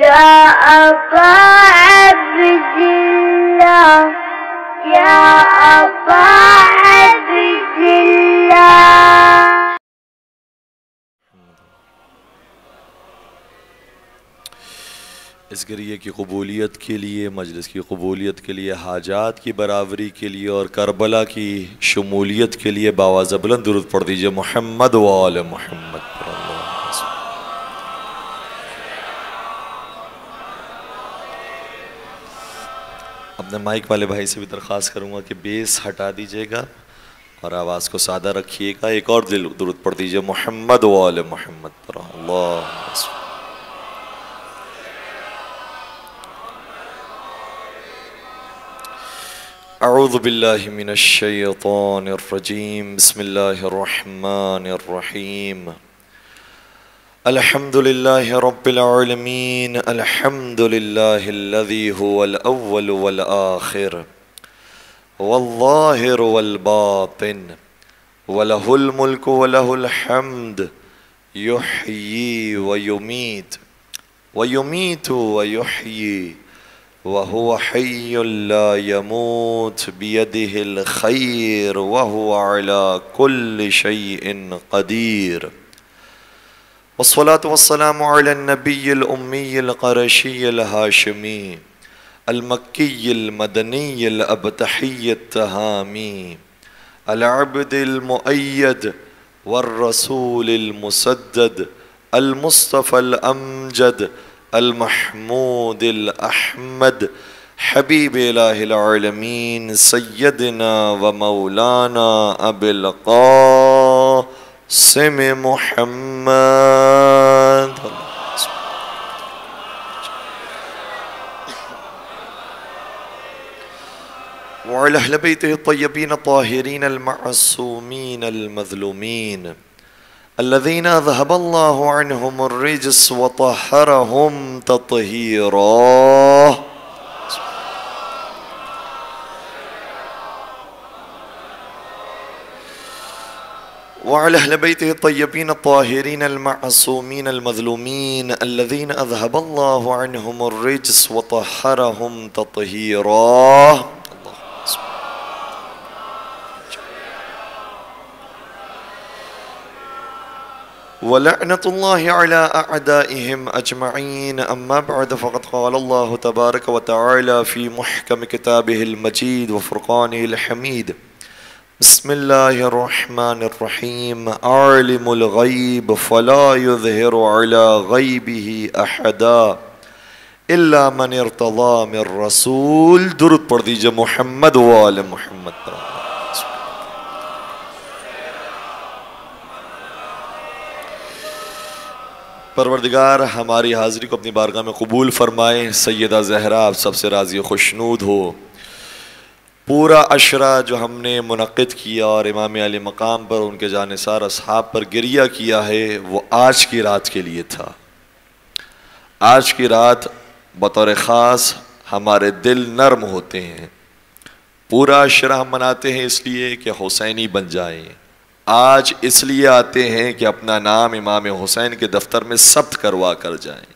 يا أبا عبد الله يا أبا عبد الله. اس گریے کی قبولیت کے لیے، مجلس کی قبولیت کے لیے، حاجات کی برابری کے لیے اور کربلا کی شمولیت کے لیے باواز بلند درود پڑھ دیجئے محمد و آل محمد پر اللہ. اپنے مائک والے بھائی سے بھی درخواست کروں گا کہ بیس ہٹا دیجئے گا اور آواز کو سادہ رکھیے گا. ایک اور درود پڑھ دیجئے محمد و آل محمد پر اللہ. اعوذ باللہ من الشیطان الرجیم بسم اللہ الرحمن الرحیم الحمد للہ رب العالمین الحمد للہ الذی هو الاول والآخر والظاہر والباطن وله الملک وله الحمد یحیی ویمیت ویحیی وهو حي لا يموت بيده الخير وهو على كل شيء قدير والصلاة والسلام على النبي الأمي القرشي الهاشمي المكي المدني الأبتحي التهامي العبد المؤيد والرسول المسدد المصطفى الأمجد المحمود الأحمد حبيب إله العالمين سيدنا ومولانا أبي القاسم محمد وعلى أهل بيته الطيبين الطاهرين المعصومين المظلومين الذين ذهب الله عنهم الرجس وطهرهم تطهيرا وعلى أهل بيته الطيبين الطاهرين المعصومين المظلومين الذين أذهب الله عنهم الرجس وطهرهم تطهيرا. ولعنة الله على أعدائهم أجمعين. أما بعد فقد قال الله تبارك وتعالى في محكم كتابه المجيد وفرقانه الحميد بسم الله الرحمن الرحيم عالم الغيب فلا يظهر على غيبه أحدا إلا من ارتضى من رسول. درود پڑھ دیجئے محمد و آل محمد پر. پروردگار ہماری حاضری کو اپنی بارگاہ میں قبول فرمائے. سیدہ زہرا آپ سب سے راضی و خوشنود ہو. پورا عشرہ جو ہم نے منعقد کیا اور امام علی مقام پر ان کے جانثار اصحاب پر گریہ کیا ہے وہ آج کی رات کے لیے تھا. آج کی رات بطور خاص ہمارے دل نرم ہوتے ہیں. پورا عشرہ ہم مناتے ہیں اس لیے کہ حسینی بن جائیں. آج اس لیے آتے ہیں کہ اپنا نام امام حسین کے دفتر میں ثبت کروا کر جائیں.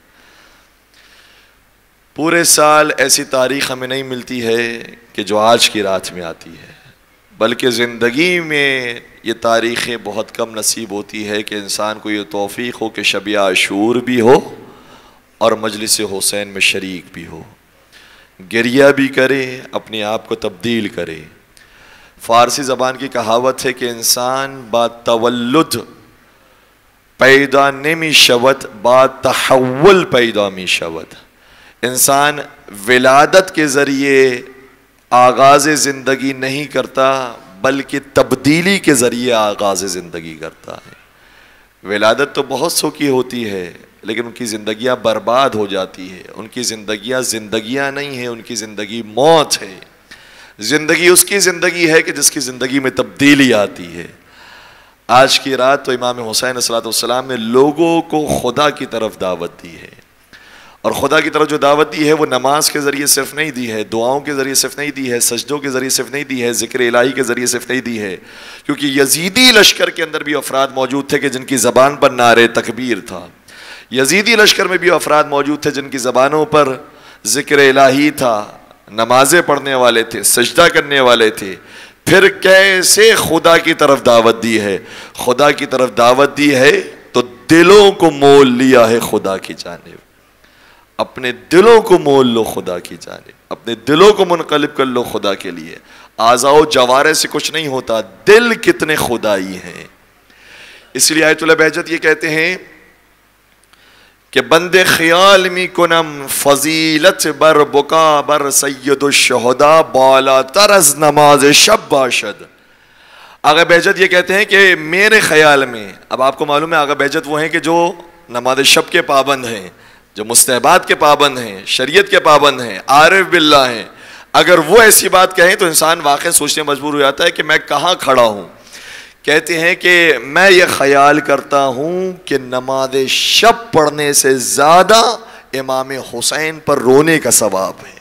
پورے سال ایسی تاریخ ہمیں نہیں ملتی ہے کہ جو آج کی رات میں آتی ہے، بلکہ زندگی میں یہ تاریخیں بہت کم نصیب ہوتی ہے کہ انسان کو یہ توفیق ہو کہ شب عاشور بھی ہو اور مجلس حسین میں شریک بھی ہو، گریہ بھی کرے، اپنے آپ کو تبدیل کرے. فارسی زبان کی کہاوت ہے کہ انسان با تولد پیدا نمی شود با تحول پیدا می شود. انسان ولادت کے ذریعے آغاز زندگی نہیں کرتا بلکہ تبدیلی کے ذریعے آغاز زندگی کرتا ہے. ولادت تو بہت سو کی ہوتی ہے لیکن ان کی زندگیاں برباد ہو جاتی ہے. ان کی زندگیاں نہیں ہیں، ان کی زندگی موت ہے. زندگی اس کی زندگی ہے کہ جس کی زندگی میں تبدیلی آتی ہے. آج کی رات تو امام حسین علیہ السلام نے لوگوں کو خدا کی طرف دعوت دی ہے، اور خدا کی طرف جو دعوت دی ہے وہ نماز کے ذریعے صرف نہیں دی ہے، دعاؤں کے ذریعے صرف نہیں دی ہے، سجدوں کے ذریعے صرف نہیں دی ہے، ذکر الہی کے ذریعے صرف نہیں دی ہے. کیونکہ یزیدی لشکر کے اندر بھی افراد موجود تھے کہ جن کی زبان پر نعرہ تکبیر تھا. یزیدی لشکر میں بھی افراد موجود تھے جن کی زبانوں پر ذکر الہی تھا، نمازیں پڑھنے والے تھے، سجدہ کرنے والے تھے، پھر کیسے خدا کی طرف دعوت دی ہے؟ خدا کی طرف دعوت دی ہے تو دلوں کو مول لیا ہے خدا کی جانب. اپنے دلوں کو مول لو خدا کی جانب، اپنے دلوں کو منقلب کر لو خدا کے لیے. اعضاء و جوارح سے کچھ نہیں ہوتا، دل کتنے خدائی ہیں. اس لیے آیت اللہ بہجت یہ کہتے ہیں کہ بندے خیال می کنم فضیلت بر بکا بر سید الشہداء بالا تر از نماز شب باشد. آغا بہجت یہ کہتے ہیں کہ میرے خیال میں، اب آپ کو معلوم ہے آغا بہجت وہ ہیں کہ جو نماز شب کے پابند ہیں، جو مستحبات کے پابند ہیں، شریعت کے پابند ہیں، عارف باللہ ہیں. اگر وہ ایسی بات کہیں تو انسان واقع سوچنے مجبور ہو جاتا ہے کہ میں کہاں کھڑا ہوں. کہتے ہیں کہ میں یہ خیال کرتا ہوں کہ نماز شب پڑھنے سے زیادہ امام حسین پر رونے کا ثواب ہے.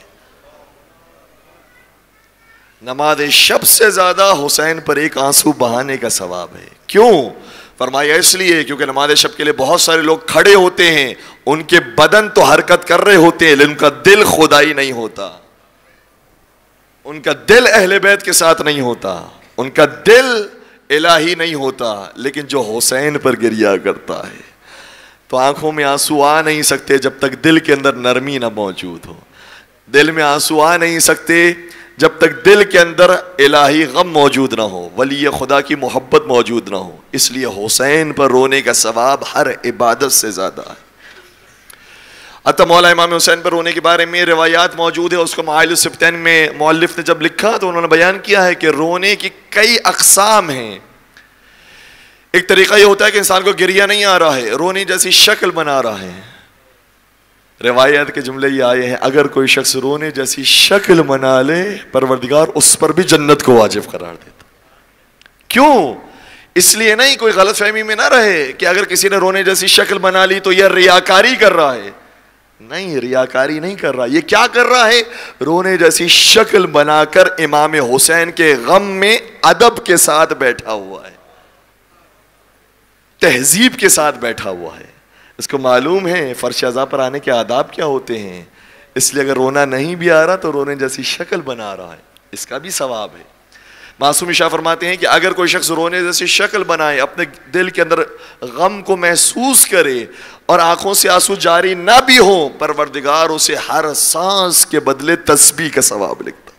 نماز شب سے زیادہ حسین پر ایک آنسو بہانے کا ثواب ہے. کیوں؟ فرمایا اس لیے کیونکہ نماز شب کے لیے بہت سارے لوگ کھڑے ہوتے ہیں، ان کے بدن تو حرکت کر رہے ہوتے ہیں لیکن ان کا دل خدائی نہیں ہوتا، ان کا دل اہل بیت کے ساتھ نہیں ہوتا، ان کا دل الہی نہیں ہوتا. لیکن جو حسین پر گریا کرتا ہے تو آنکھوں میں آنسو آ نہیں سکتے جب تک دل کے اندر نرمی نہ موجود ہو. دل میں آنسو آ نہیں سکتے جب تک دل کے اندر الہی غم موجود نہ ہو، ولی خدا کی محبت موجود نہ ہو. اس لیے حسین پر رونے کا ثواب ہر عبادت سے زیادہ ہے. حتی مولا امام حسین پر رونے کے بارے میں روایات موجود ہے. اس کو معائل السبتین میں مؤلف نے جب لکھا تو انہوں نے بیان کیا ہے کہ رونے کی کئی اقسام ہیں. ایک طریقہ یہ ہوتا ہے کہ انسان کو گریہ نہیں آ رہا ہے، رونے جیسی شکل بنا رہا ہے. روایت کے جملے یہ آئے ہیں اگر کوئی شخص رونے جیسی شکل بنا لے پروردگار اس پر بھی جنت کو واجب قرار دیتا. کیوں؟ اس لیے نہیں کوئی غلط فہمی میں نہ رہے کہ اگر کسی نے رونے جیسی شکل بنا لی تو یہ ریاکاری کر رہا ہے. نہیں، ریاکاری نہیں کر رہا. یہ کیا کر رہا ہے؟ رونے جیسی شکل بنا کر امام حسین کے غم میں ادب کے ساتھ بیٹھا ہوا ہے، تہذیب کے ساتھ بیٹھا ہوا ہے. اس کو معلوم ہے فرش عزا پر آنے کے آداب کیا ہوتے ہیں. اس لیے اگر رونا نہیں بھی آ رہا تو رونے جیسی شکل بنا رہا ہے، اس کا بھی ثواب ہے. معصوم شاہ فرماتے ہیں کہ اگر کوئی شخص رونے جیسی شکل بنائے، اپنے دل کے اندر غم کو محسوس کرے اور آنکھوں سے آنسو جاری نہ بھی ہو، پروردگار اسے ہر سانس کے بدلے تسبیح کا ثواب لکھتا.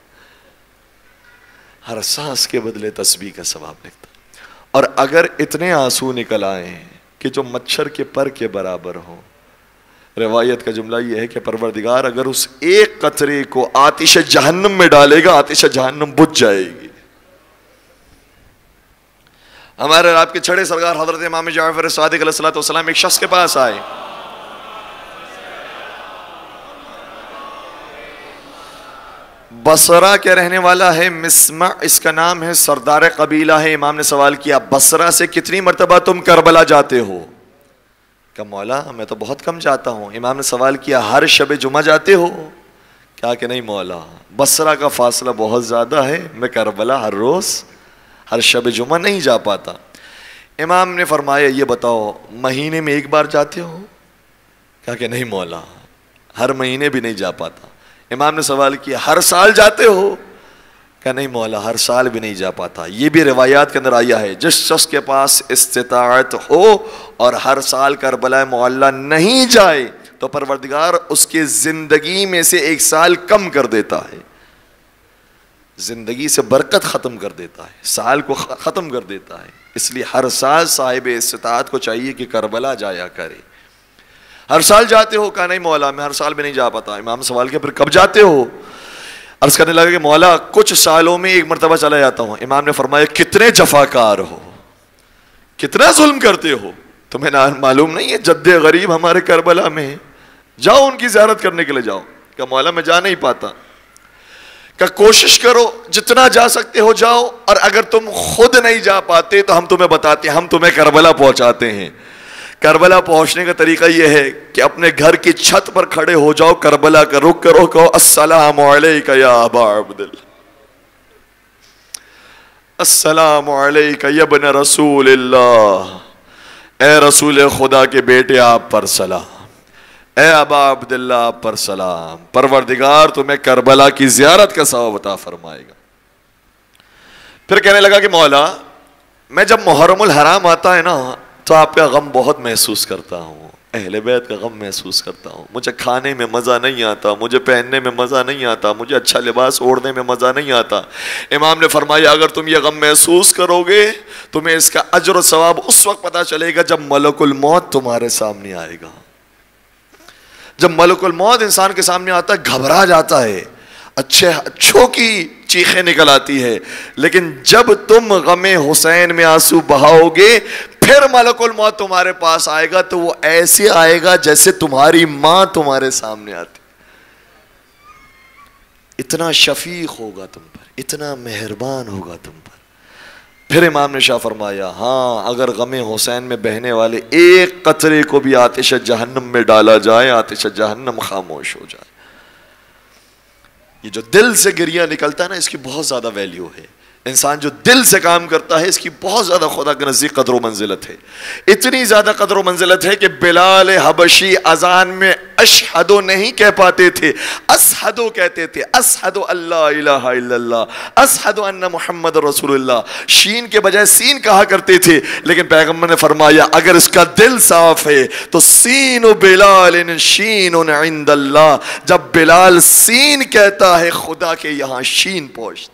ہر سانس کے بدلے تسبیح کا ثواب لکھتا. اور اگر اتنے آنسو نکل آئیں کہ جو مچھر کے پر کے برابر ہو، روایت کا جملہ یہ ہے کہ پروردگار اگر اس ایک قطرے کو آتش جہنم میں ڈالے گا، آتش جہنم بجھ جائے گی. ہمارے آپ کے چھڑے سرکار حضرت امام جعفر صادق علیہ السلام ایک شخص کے پاس آئے. بصرہ کے رہنے والا ہے، مسمع اس کا نام ہے، سردار قبیلہ ہے. امام نے سوال کیا بصرہ سے کتنی مرتبہ تم کربلا جاتے ہو؟ کہ مولا میں تو بہت کم جاتا ہوں. امام نے سوال کیا ہر شب جمعہ جاتے ہو؟ کیا کہ نہیں مولا، بصرہ کا فاصلہ بہت زیادہ ہے، میں کربلا ہر روز ہر شب جمعہ نہیں جا پاتا. امام نے فرمایا یہ بتاؤ مہینے میں ایک بار جاتے ہو؟ کہا کہ نہیں مولا، ہر مہینے بھی نہیں جا پاتا. امام نے سوال کیا ہر سال جاتے ہو؟ کہا نہیں مولا، ہر سال بھی نہیں جا پاتا. یہ بھی روایات کے اندر آیا ہے جس شخص کے پاس استطاعت ہو اور ہر سال کربلا معلی نہیں جائے تو پروردگار اس کے زندگی میں سے ایک سال کم کر دیتا ہے، زندگی سے برکت ختم کر دیتا ہے، سال کو ختم کر دیتا ہے. اس لیے ہر سال صاحب استطاعت کو چاہیے کہ کربلا جایا کرے. ہر سال جاتے ہو؟ کہا نہیں مولا میں ہر سال بھی نہیں جا پاتا. امام سوال کیا پھر کب جاتے ہو؟ عرض کرنے لگا کہ مولا کچھ سالوں میں ایک مرتبہ چلا جاتا ہوں. امام نے فرمایا کتنے جفاکار ہو، کتنا ظلم کرتے ہو، تمہیں معلوم نہیں ہے جد غریب ہمارے کربلا میں ہے، جاؤ ان کی زیارت کرنے کے لیے جاؤ. کہ مولا میں جا نہیں پاتا. کہ کوشش کرو جتنا جا سکتے ہو جاؤ، اور اگر تم خود نہیں جا پاتے تو ہم تمہیں بتاتے ہیں، ہم تمہیں کربلا پہنچاتے ہیں. کربلا پہنچنے کا طریقہ یہ ہے کہ اپنے گھر کی چھت پر کھڑے ہو جاؤ، کربلا کا رخ کرو، کہو السلام علیکہ یا ابا عبداللہ، السلام علیکہ یا ابن رسول اللہ، اے رسول خدا کے بیٹے آپ پر سلام، اے ابا عبداللہ آپ پر سلام، پروردگار تمہیں کربلا کی زیارت کا ثواب عطا فرمائے گا۔ پھر کہنے لگا کہ مولا میں جب محرم الحرام آتا ہے نا تو آپ کا غم بہت محسوس کرتا ہوں، اہل بیت کا غم محسوس کرتا ہوں، مجھے کھانے میں مزہ نہیں آتا، مجھے پہننے میں مزہ نہیں آتا، مجھے اچھا لباس اوڑھنے میں مزہ نہیں آتا۔ امام نے فرمایا اگر تم یہ غم محسوس کرو گے تمہیں اس کا اجر و ثواب اس وقت پتہ چلے گا جب ملک الموت تمہارے سامنے آئے گا۔ جب ملک الموت انسان کے سامنے آتا ہے گھبرا جاتا ہے، اچھوں کی چیخیں نکل آتی ہے، لیکن جب تم غم حسین میں آنسو بہاؤ گے پھر ملک الموت تمہارے پاس آئے گا تو وہ ایسے آئے گا جیسے تمہاری ماں تمہارے سامنے آتی، اتنا شفیق ہوگا تم پر، اتنا مہربان ہوگا تم پر۔ پھر امام نے شاہ فرمایا ہاں اگر غم حسین میں بہنے والے ایک قطرے کو بھی آتش جہنم میں ڈالا جائے آتش جہنم خاموش ہو جائے۔ یہ جو دل سے گریہ نکلتا ہے نا اس کی بہت زیادہ ویلیو ہے، انسان جو دل سے کام کرتا ہے اس کی بہت زیادہ خدا کے نزدیک قدر و منزلت ہے، اتنی زیادہ قدر و منزلت ہے کہ بلال حبشی اذان میں اشہدو نہیں کہہ پاتے تھے، اشہدو کہتے تھے، اشہدو اللہ الہ الا اللہ، اشہدو ان محمد رسول اللہ، شین کے بجائے سین کہا کرتے تھے، لیکن پیغمبر نے فرمایا اگر اس کا دل صاف ہے تو سین بلال شین عند اللہ، جب بلال سین کہتا ہے خدا کے یہاں شین پہنچتا۔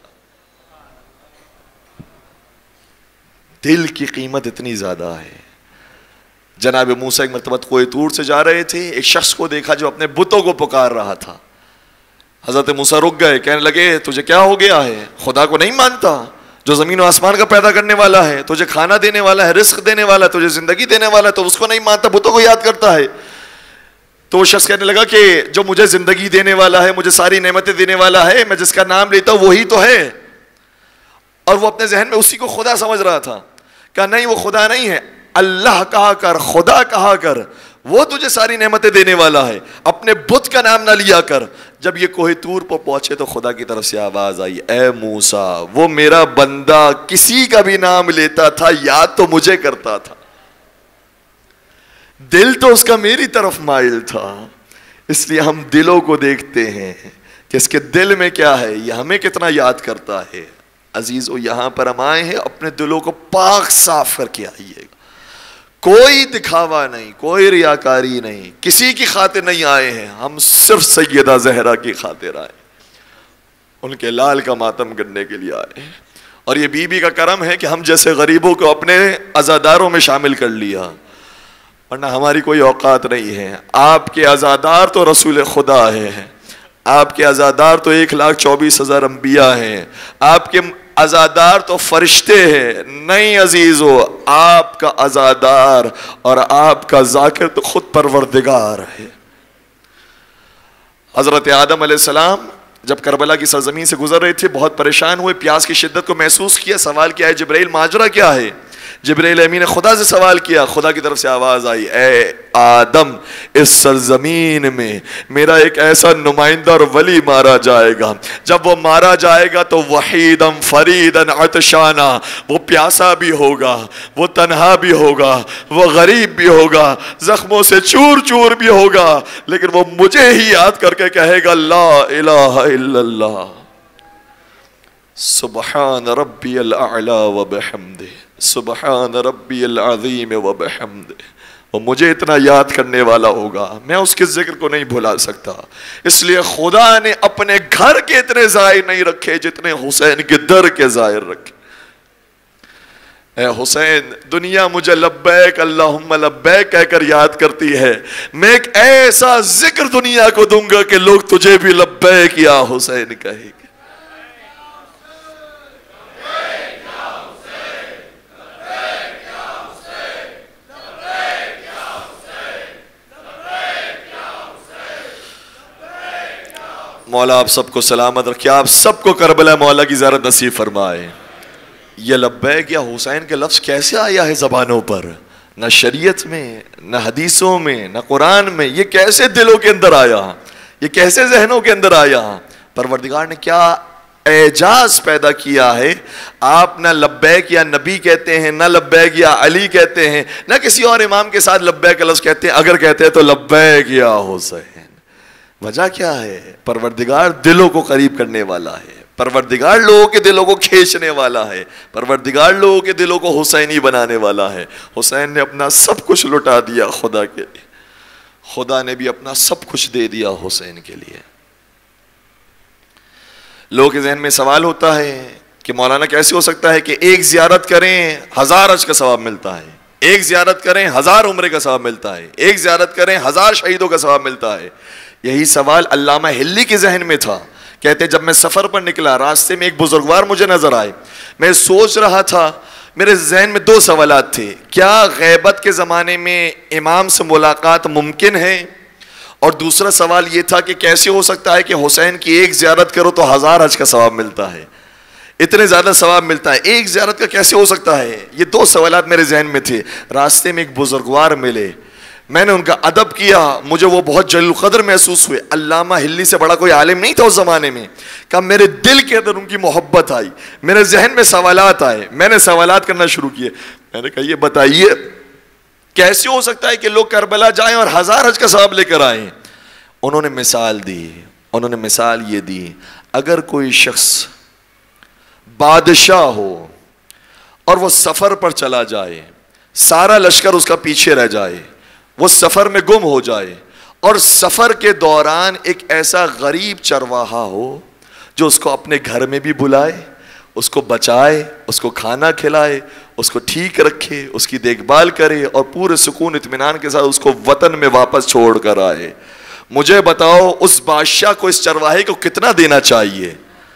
دل کی قیمت اتنی زیادہ ہے۔ جناب موسیٰ ایک مرتبہ کوہ طور سے جا رہے تھے، ایک شخص کو دیکھا جو اپنے بتوں کو پکار رہا تھا۔ حضرت موسیٰ رک گئے، کہنے لگے تجھے کیا ہو گیا ہے، خدا کو نہیں مانتا جو زمین و آسمان کا پیدا کرنے والا ہے، تجھے کھانا دینے والا ہے، رزق دینے والا ہے، تجھے زندگی دینے والا ہے، تو اس کو نہیں مانتا، بتوں کو یاد کرتا ہے۔ تو وہ شخص کہنے لگا کہ جو مجھے زندگی دینے والا ہے، مجھے ساری نعمتیں دینے والا ہے، میں جس کا نام لیتا ہوں وہی تو ہے۔ اور وہ اپنے ذہن میں اسی کو خدا سمجھ رہا تھا، کہا نہیں وہ خدا نہیں ہے، اللہ کہا کر، خدا کہا کر، وہ تجھے ساری نعمتیں دینے والا ہے، اپنے بت کا نام نہ لیا کر۔ جب یہ کوہ طور پر پہنچے تو خدا کی طرف سے آواز آئی، اے موسیٰ وہ میرا بندہ کسی کا بھی نام لیتا تھا یاد تو مجھے کرتا تھا، دل تو اس کا میری طرف مائل تھا، اس لیے ہم دلوں کو دیکھتے ہیں کہ اس کے دل میں کیا ہے، یہ ہمیں کتنا یاد کرتا ہے۔ عزیزو یہاں پر ہم آئے ہیں اپنے دلوں کو پاک صاف کر کے آئیے گا، کوئی دکھاوا نہیں، کوئی ریاکاری نہیں، کسی کی خاطر نہیں آئے ہیں، ہم صرف سیدہ زہرا کی خاطر آئے، ان کے لال کا ماتم کرنے کے لیے آئے ہیں۔ اور یہ بی بی کا کرم ہے کہ ہم جیسے غریبوں کو اپنے عزاداروں میں شامل کر لیا، ورنہ ہماری کوئی اوقات نہیں ہے۔ آپ کے عزادار تو رسول خدا ہیں، آپ کے عزادار تو 1,24,000 انبیاء ہیں، آپ کے عزادار تو فرشتے ہیں، نہیں عزیزو آپ کا عزادار اور آپ کا ذاکر تو خود پروردگار ہے۔ حضرت آدم علیہ السلام جب کربلا کی سرزمین سے گزر رہے تھے بہت پریشان ہوئے، پیاس کی شدت کو محسوس کیا، سوال کیا ہے جبرائیل ماجرا کیا ہے؟ جبرائیل امین نے خدا سے سوال کیا، خدا کی طرف سے آواز آئی، اے آدم اس سرزمین میں میرا ایک ایسا نمائندہ اور ولی مارا جائے گا، جب وہ مارا جائے گا تو وحیدن فریدن عطشانا، وہ پیاسا بھی ہوگا، وہ تنہا بھی ہوگا، وہ غریب بھی ہوگا، زخموں سے چور چور بھی ہوگا، لیکن وہ مجھے ہی یاد کر کے کہے گا لا الہ الا اللہ، سبحان ربی الاعلی وبحمدہ، سبحان ربی العظیم وبحمدہ، وہ مجھے اتنا یاد کرنے والا ہوگا میں اس کے ذکر کو نہیں بھلا سکتا۔ اس لیے خدا نے اپنے گھر کے اتنے ظاہر نہیں رکھے جتنے حسین کے در کے ظاہر رکھے۔ اے حسین دنیا مجھے لبیک اللہم لبیک کہہ کر یاد کرتی ہے، میں ایک ایسا ذکر دنیا کو دوں گا کہ لوگ تجھے بھی لبیک یا حسین کہیں گے۔ مولا آپ سب کو سلامت رکھے، آپ سب کو کربلا مولا کی زیارت نصیب فرمائے۔ یہ لبیک یا حسین کے لفظ کیسے آیا ہے زبانوں پر؟ نہ شریعت میں، نہ حدیثوں میں، نہ قرآن میں، یہ کیسے دلوں کے اندر آیا، یہ کیسے ذہنوں کے اندر آیا؟ پروردگار نے کیا اعجاز پیدا کیا ہے. آپ نہ لبیک یا نبی کہتے ہیں، نہ لبیک یا علی کہتے ہیں، نہ کسی اور امام کے ساتھ لبیک کا لفظ کہتے ہیں. اگر کہتے ہیں تو لبیک یا حسین. وجہ کیا ہے؟ پروردگار دلوں کو قریب کرنے والا ہے، پروردگار لوگوں کے دلوں کو کھینچنے والا ہے، پروردگار لوگوں کے دلوں کو حسینی بنانے والا ہے. حسین نے اپنا سب کچھ لٹا دیا خدا کے لیے، خدا نے بھی اپنا سب کچھ دے دیا حسین کے لیے. لوگوں کے ذہن میں سوال ہوتا ہے کہ مولانا کیسے ہو سکتا ہے کہ ایک زیارت کریں 1000 حج کا ثواب ملتا ہے، ایک زیارت کریں 1000 عمرے کا ثواب ملتا ہے، ایک زیارت کریں 1000 شہیدوں کا ثواب ملتا ہے. یہی سوال علامہ ہلی کے ذہن میں تھا. کہتے جب میں سفر پر نکلا، راستے میں ایک بزرگوار مجھے نظر آئے. میں سوچ رہا تھا، میرے ذہن میں 2 سوالات تھے. کیا غیبت کے زمانے میں امام سے ملاقات ممکن ہے؟ اور دوسرا سوال یہ تھا کہ کیسے ہو سکتا ہے کہ حسین کی ایک زیارت کرو تو 1000 حج کا ثواب ملتا ہے، اتنے زیادہ ثواب ملتا ہے، ایک زیارت کا کیسے ہو سکتا ہے؟ یہ 2 سوالات میرے ذہن میں تھے. راستے میں ایک بزرگوار ملے، میں نے ان کا ادب کیا، مجھے وہ بہت جلیل القدر محسوس ہوئے. علامہ ہلی سے بڑا کوئی عالم نہیں تھا اس زمانے میں. کہ میرے دل کے اندر ان کی محبت آئی، میرے ذہن میں سوالات آئے، میں نے سوالات کرنا شروع کیے. میں نے کہا یہ بتائیے کیسے ہو سکتا ہے کہ لوگ کربلا جائیں اور 1000 حج کا ثواب لے کر آئیں؟ انہوں نے مثال دی. انہوں نے مثال یہ دی، اگر کوئی شخص بادشاہ ہو اور وہ سفر پر چلا جائے، سارا لشکر اس کا پیچھے رہ جائے، وہ سفر میں گم ہو جائے، اور سفر کے دوران ایک ایسا غریب چرواہا ہو جو اس کو اپنے گھر میں بھی بلائے، اس کو بچائے، اس کو کھانا کھلائے، اس کو ٹھیک رکھے، اس کی دیکھ بھال کرے، اور پورے سکون اطمینان کے ساتھ اس کو وطن میں واپس چھوڑ کر آئے. مجھے بتاؤ اس بادشاہ کو اس چرواہے کو کتنا دینا چاہیے؟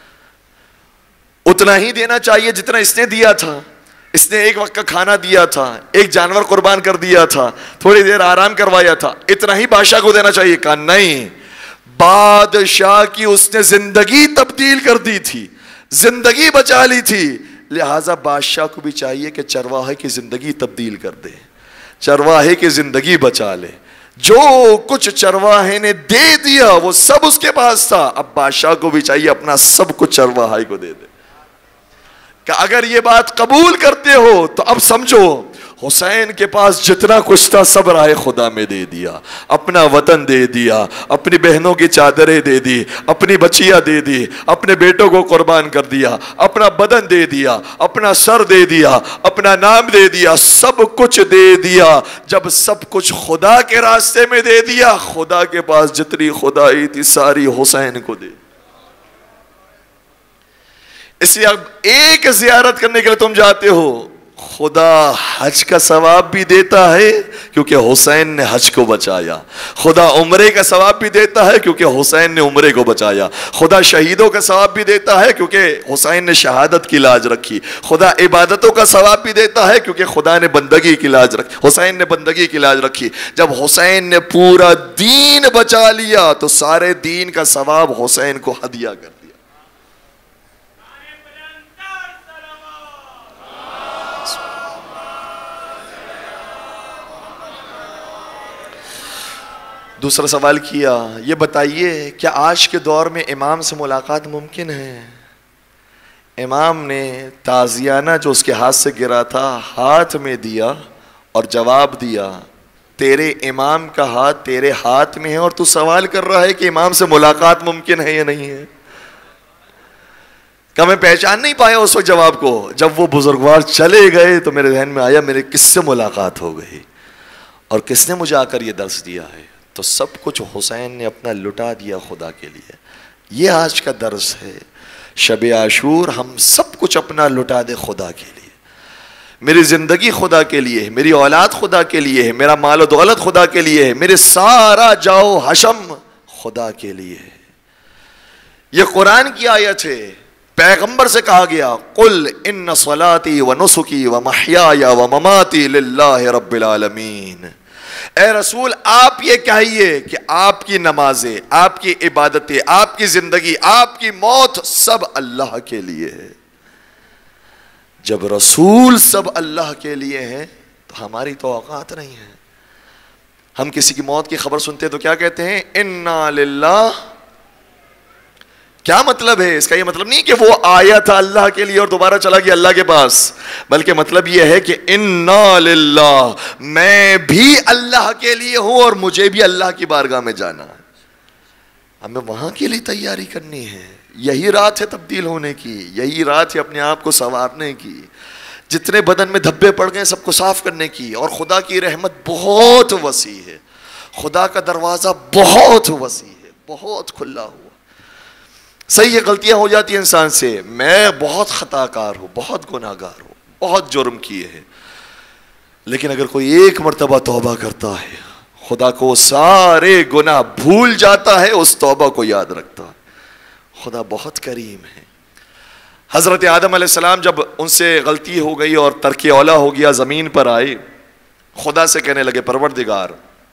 اتنا ہی دینا چاہیے جتنا اس نے دیا تھا. اس نے ایک وقت کا کھانا دیا تھا، ایک جانور قربان کر دیا تھا، تھوڑی دیر آرام کروایا تھا، اتنا ہی بادشاہ کو دینا چاہیے. کہا نہیں، بادشاہ کی اس نے زندگی تبدیل کر دی تھی، زندگی بچا لی تھی، لہٰذا بادشاہ کو بھی چاہیے کہ چرواہے کی زندگی تبدیل کر دے، چرواہے کی زندگی بچا لے. جو کچھ چرواہے نے دے دیا وہ سب اس کے پاس تھا، اب بادشاہ کو بھی چاہیے اپنا سب کچھ چرواہے کو دے دے. کہ اگر یہ بات قبول کرتے ہو تو اب سمجھو حسین کے پاس جتنا کچھ تھا سب راہ خدا میں دے دیا. اپنا وطن دے دیا، اپنی بہنوں کی چادریں دے دی، اپنی بچیاں دے دی، اپنے بیٹوں کو قربان کر دیا، اپنا بدن دے دیا، اپنا سر دے دیا، اپنا نام دے دیا، سب کچھ دے دیا. جب سب کچھ خدا کے راستے میں دے دیا، خدا کے پاس جتنی خدائی تھی ساری حسین کو دے. اس لیے اب ایک زیارت کرنے کے لیے تم جاتے ہو، خدا حج کا ثواب بھی دیتا ہے کیونکہ حسین نے حج کو بچایا. خدا عمرے کا ثواب بھی دیتا ہے کیونکہ حسین نے عمرے کو بچایا. خدا شہیدوں کا ثواب بھی دیتا ہے کیونکہ حسین نے شہادت کی لاج رکھی. خدا عبادتوں کا ثواب بھی دیتا ہے کیونکہ خدا نے بندگی کی لاج رکھی، حسین نے بندگی کی لاج رکھی. جب حسین نے پورا دین بچا لیا تو سارے دین کا ثواب حسین کو ہدیہ کر دیا. دوسرا سوال کیا، یہ بتائیے کیا آج کے دور میں امام سے ملاقات ممکن ہے؟ امام نے تعزیانہ جو اس کے ہاتھ سے گرا تھا ہاتھ میں دیا اور جواب دیا، تیرے امام کا ہاتھ تیرے ہاتھ میں ہے اور تو سوال کر رہا ہے کہ امام سے ملاقات ممکن ہے یا نہیں ہے. کہ میں پہچان نہیں پایا اس وقت جواب کو. جب وہ بزرگوار چلے گئے تو میرے ذہن میں آیا میرے کس سے ملاقات ہو گئی اور کس نے مجھے آ کر یہ درس دیا ہے. تو سب کچھ حسین نے اپنا لٹا دیا خدا کے لیے. یہ آج کا درس ہے. شب عاشور ہم سب کچھ اپنا لٹا دے خدا کے لیے. میری زندگی خدا کے لیے ہے، میری اولاد خدا کے لیے ہے، میرا مال و دولت خدا کے لیے ہے، میرے سارا جاؤ حشم خدا کے لیے ہے. یہ قرآن کی آیت ہے. پیغمبر سے کہا گیا قل ان صلاتی و نسکی و محیای و مماتی للہ رب العالمین. اے رسول آپ یہ کہیے کہ آپ کی نمازیں، آپ کی عبادتیں، آپ کی زندگی، آپ کی موت سب اللہ کے لیے ہے. جب رسول سب اللہ کے لیے ہیں تو ہماری تو اوقات نہیں ہے. ہم کسی کی موت کی خبر سنتے ہیں تو کیا کہتے ہیں؟ انا للہ. کیا مطلب ہے اس کا؟ یہ مطلب نہیں کہ وہ آیا تھا اللہ کے لیے اور دوبارہ چلا گیا اللہ کے پاس، بلکہ مطلب یہ ہے کہ انا للہ، میں بھی اللہ کے لیے ہوں اور مجھے بھی اللہ کی بارگاہ میں جانا ہے، ہمیں وہاں کے لیے تیاری کرنی ہے۔ یہی رات ہے تبدیل ہونے کی، یہی رات ہے اپنے آپ کو سنوارنے کی، جتنے بدن میں دھبے پڑ گئے سب کو صاف کرنے کی۔ اور خدا کی رحمت بہت وسیع ہے، خدا کا دروازہ بہت وسیع ہے، بہت کھلا ہوا۔ صحیح غلطیاں ہو جاتی ہیں انسان سے، میں بہت خطا کار ہوں، بہت گناہ گار ہوں، بہت جرم کیے ہیں، لیکن اگر کوئی ایک مرتبہ توبہ کرتا ہے خدا کو سارے گناہ بھول جاتا ہے، اس توبہ کو یاد رکھتا ہے۔ خدا بہت کریم ہے۔ حضرت آدم علیہ السلام جب ان سے غلطی ہو گئی اور ترک اولا ہو گیا، زمین پر آئے، خدا سے کہنے لگے پروردگار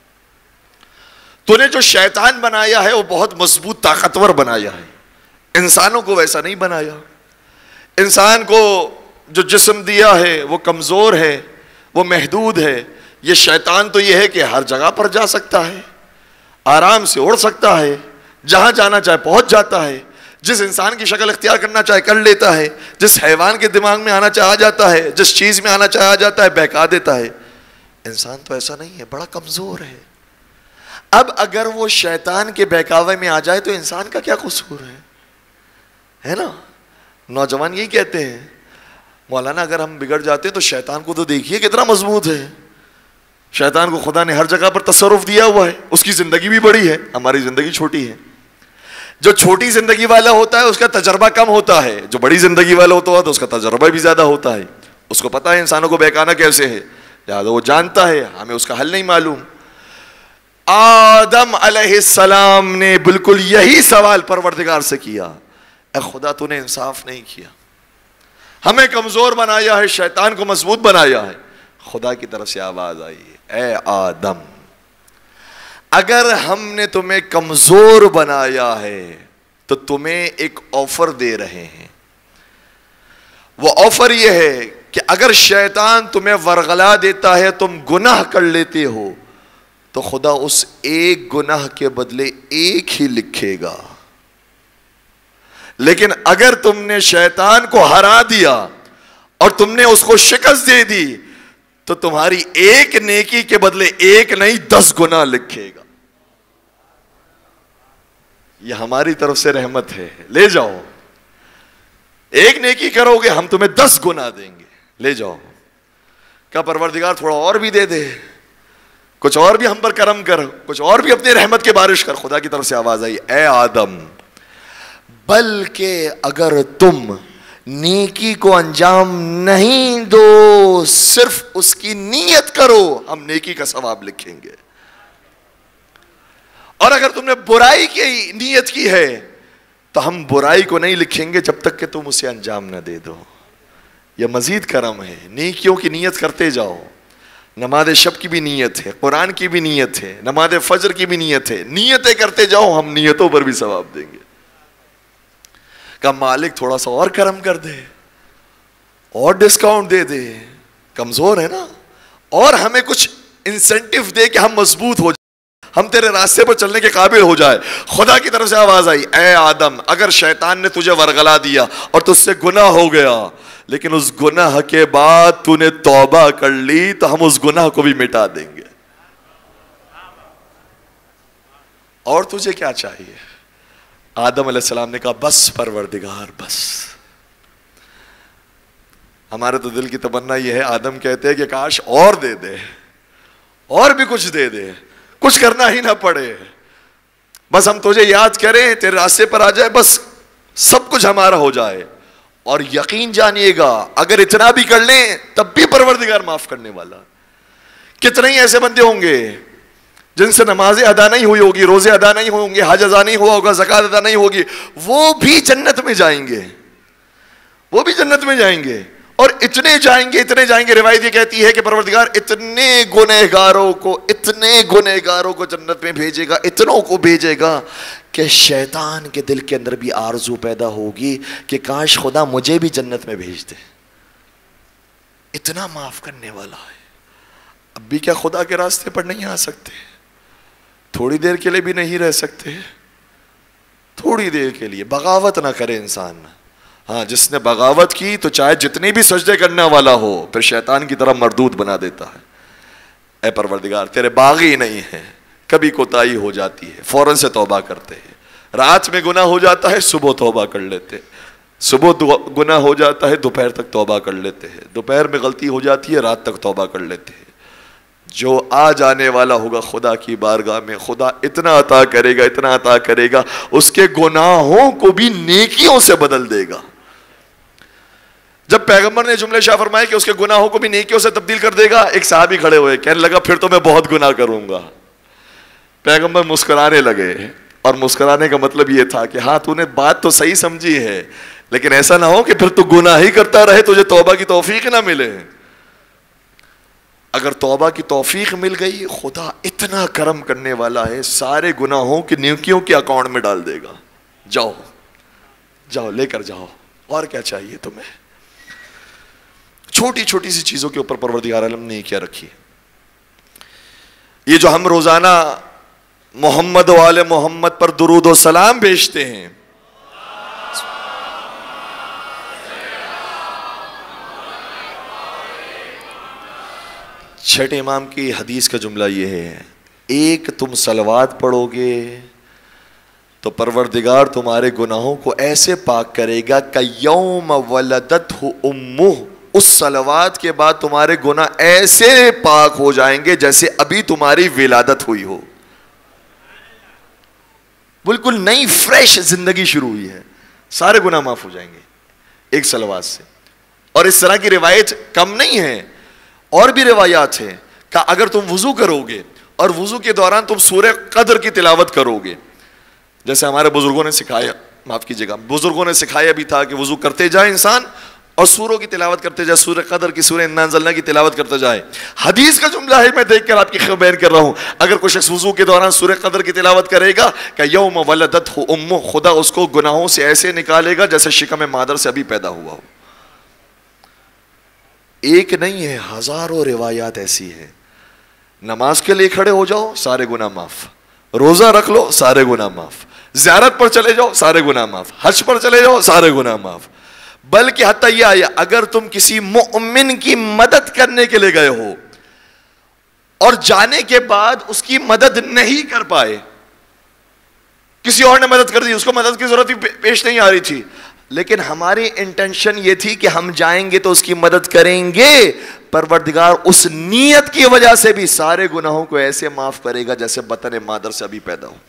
تو نے جو شیطان بنایا ہے وہ بہت مضبوط طاقتور بنایا ہے، انسانوں کو ویسا نہیں بنایا، انسان کو جو جسم دیا ہے وہ کمزور ہے، وہ محدود ہے، یہ شیطان تو یہ ہے کہ ہر جگہ پر جا سکتا ہے، آرام سے اڑ سکتا ہے، جہاں جانا چاہے پہنچ جاتا ہے، جس انسان کی شکل اختیار کرنا چاہے کر لیتا ہے، جس حیوان کے دماغ میں آنا چاہے آ جاتا ہے، جس چیز میں آنا چاہے آ جاتا ہے، بہکا دیتا ہے۔ انسان تو ایسا نہیں ہے، بڑا کمزور ہے۔ اب اگر وہ شیطان کے بہکاوے میں آ جائے تو انسان کا کیا قصور ہے نا؟ نوجوان یہی کہتے ہیں مولانا اگر ہم بگڑ جاتے ہیں تو شیطان کو تو دیکھیے کتنا مضبوط ہے، شیطان کو خدا نے ہر جگہ پر تصرف دیا ہوا ہے، اس کی زندگی بھی بڑی ہے، ہماری زندگی چھوٹی ہے۔ جو چھوٹی زندگی والا ہوتا ہے اس کا تجربہ کم ہوتا ہے، جو بڑی زندگی والا ہوتا ہے تو اس کا تجربہ بھی زیادہ ہوتا ہے، اس کو پتا ہے انسانوں کو بہکانا کیسے ہے، لہٰذا وہ جانتا ہے، ہمیں اس کا حل نہیں معلوم۔ آدم علیہ السلام نے بالکل یہی سوال پروردگار سے کیا، اے خدا تو نے انصاف نہیں کیا، ہمیں کمزور بنایا ہے، شیطان کو مضبوط بنایا ہے۔ خدا کی طرف سے آواز آئی، اے آدم اگر ہم نے تمہیں کمزور بنایا ہے تو تمہیں ایک آفر دے رہے ہیں، وہ آفر یہ ہے کہ اگر شیطان تمہیں ورغلا دیتا ہے، تم گناہ کر لیتے ہو تو خدا اس ایک گناہ کے بدلے ایک ہی لکھے گا، لیکن اگر تم نے شیطان کو ہرا دیا اور تم نے اس کو شکست دے دی تو تمہاری ایک نیکی کے بدلے ایک نہیں 10 گناہ لکھے گا۔ یہ ہماری طرف سے رحمت ہے، لے جاؤ، ایک نیکی کرو گے ہم تمہیں 10 گناہ دیں گے، لے جاؤ۔ کیا پروردگار تھوڑا اور بھی دے دے، کچھ اور بھی ہم پر کرم کر، کچھ اور بھی اپنی رحمت کی بارش کر۔ خدا کی طرف سے آواز آئی، اے آدم بلکہ اگر تم نیکی کو انجام نہیں دو، صرف اس کی نیت کرو، ہم نیکی کا ثواب لکھیں گے، اور اگر تم نے برائی کی نیت کی ہے تو ہم برائی کو نہیں لکھیں گے جب تک کہ تم اسے انجام نہ دے دو۔ یہ مزید کرم ہے، نیکیوں کی نیت کرتے جاؤ، نماز شب کی بھی نیت ہے، قرآن کی بھی نیت ہے، نماز فجر کی بھی نیت ہے، نیتیں کرتے جاؤ، ہم نیتوں پر بھی ثواب دیں گے۔ کہ مالک تھوڑا سا اور کرم کر دے، اور ڈسکاؤنٹ دے دے، کمزور ہے نا، اور ہمیں کچھ انسینٹیو دے کہ ہم مضبوط ہو جائیں، ہم تیرے راستے پر چلنے کے قابل ہو جائے۔ خدا کی طرف سے آواز آئی، اے آدم اگر شیطان نے تجھے ورغلا دیا اور تجھ سے گناہ ہو گیا، لیکن اس گناہ کے بعد تو نے توبہ کر لی تو ہم اس گناہ کو بھی مٹا دیں گے۔ اور تجھے کیا چاہیے؟ آدم علیہ السلام نے کہا بس پروردگار بس۔ ہمارے تو دل کی تمنا یہ ہے، آدم کہتے ہیں کہ کاش اور دے دے، اور بھی کچھ دے دے، کچھ کرنا ہی نہ پڑے، بس ہم تجھے یاد کریں، تیرے راستے پر آ جائے، بس سب کچھ ہمارا ہو جائے۔ اور یقین جانیے گا اگر اتنا بھی کر لیں تب بھی پروردگار معاف کرنے والا۔ کتنے ہی ایسے بندے ہوں گے جن سے نمازیں ادا نہیں ہوئی ہوگی، روزے ادا نہیں ہوں گے، حج ادا نہیں ہوا ہوگا، زکوٰۃ ادا نہیں ہوگی، وہ بھی جنت میں جائیں گے، وہ بھی جنت میں جائیں گے، اور اتنے جائیں گے، اتنے جائیں گے۔ روایت یہ کہتی ہے کہ پروردگار اتنے گنہگاروں کو جنت میں بھیجے گا، اتنوں کو بھیجے گا کہ شیطان کے دل کے اندر بھی آرزو پیدا ہوگی کہ کاش خدا مجھے بھی جنت میں بھیج دے، اتنا معاف کرنے والا ہے۔ اب بھی کیا خدا کے راستے پر نہیں آ سکتے؟ تھوڑی دیر کے لیے بھی نہیں رہ سکتے؟ تھوڑی دیر کے لیے بغاوت نہ کرے انسان. ہاں جس نے بغاوت کی تو چاہے جتنی بھی سجدے کرنے والا ہو پھر شیطان کی طرف مردود بنا دیتا ہے. اے پروردگار تیرے باغی نہیں ہیں, کبھی کوتاہی ہو جاتی ہے فوراً سے توبہ کرتے ہیں. رات میں گناہ ہو جاتا ہے صبح توبہ کر لیتے, صبح گناہ ہو جاتا ہے دوپہر تک توبہ کر لیتے ہیں, دوپہر میں غلطی ہو جاتی ہے رات تک توبہ کر لیتے ہیں. جو آ جانے والا ہوگا خدا کی بارگاہ میں خدا اتنا عطا کرے گا, اتنا عطا کرے گا, اس کے گناہوں کو بھی نیکیوں سے بدل دے گا. جب پیغمبر نے جملے شاہ فرمائے کہ اس کے گناہوں کو بھی نیکیوں سے تبدیل کر دے گا, ایک صحابی کھڑے ہوئے کہنے لگا پھر تو میں بہت گناہ کروں گا. پیغمبر مسکرانے لگے, اور مسکرانے کا مطلب یہ تھا کہ ہاں تو نے بات تو صحیح سمجھی ہے لیکن ایسا نہ ہو کہ پھر تو گناہ ہی کرتا رہے, تجھے توبہ کی توفیق نہ ملے. اگر توبہ کی توفیق مل گئی خدا اتنا کرم کرنے والا ہے, سارے گناہوں کی نیکیوں کے اکاؤنٹ میں ڈال دے گا. جاؤ جاؤ لے کر جاؤ, اور کیا چاہیے تمہیں. چھوٹی چھوٹی سی چیزوں کے اوپر پروردگار عالم نے کیا رکھی. یہ جو ہم روزانہ محمد و آل محمد پر درود و سلام بھیجتے ہیں, چھٹے امام کی حدیث کا جملہ یہ ہے, ایک تم صلوات پڑھو گے تو پروردگار تمہارے گناہوں کو ایسے پاک کرے گا کہ یوم ولدتہ امہ, اس صلوات کے بعد تمہارے گناہ ایسے پاک ہو جائیں گے جیسے ابھی تمہاری ولادت ہوئی ہو. بالکل نئی فریش زندگی شروع ہوئی ہے, سارے گناہ معاف ہو جائیں گے ایک صلوات سے. اور اس طرح کی روایت کم نہیں ہے, اور بھی روایات ہیں کہ اگر تم وضو کرو گے اور وضو کے دوران تم سورہ قدر کی تلاوت کرو گے, جیسے ہمارے بزرگوں نے سکھایا, معاف کیجیے گا, بزرگوں نے سکھایا بھی تھا کہ وضو کرتے جائے انسان اور سوروں کی تلاوت کرتے جائے, سورہ قدر کی, سورہ انا انزلنا کی تلاوت کرتے جائے. حدیث کا جملہ ہے, میں دیکھ کر آپ کی خبر بیان کر رہا ہوں. اگر کوئی شخص وضو کے دوران سورہ قدر کی تلاوت کرے گا کہ یوم ولدتہ امہ, خدا اس کو گناہوں سے ایسے نکالے گا جیسے شکم مادر سے ابھی پیدا ہوا ہو. ایک نہیں ہے, ہزاروں روایات ایسی ہیں. نماز کے لیے کھڑے ہو جاؤ سارے گناہ معاف, روزہ رکھ لو سارے گناہ معاف, زیارت پر چلے جاؤ سارے گناہ معاف, حج پر چلے جاؤ سارے گناہ معاف. بلکہ حتیٰ یہ آیا اگر تم کسی مؤمن کی مدد کرنے کے لیے گئے ہو اور جانے کے بعد اس کی مدد نہیں کر پائے, کسی اور نے مدد کر دی, اس کو مدد کی ضرورت بھی پیش نہیں آ رہی تھی, لیکن ہماری انٹینشن یہ تھی کہ ہم جائیں گے تو اس کی مدد کریں گے, پروردگار اس نیت کی وجہ سے بھی سارے گناہوں کو ایسے معاف کرے گا جیسے بطن مادر سے ابھی پیدا ہو.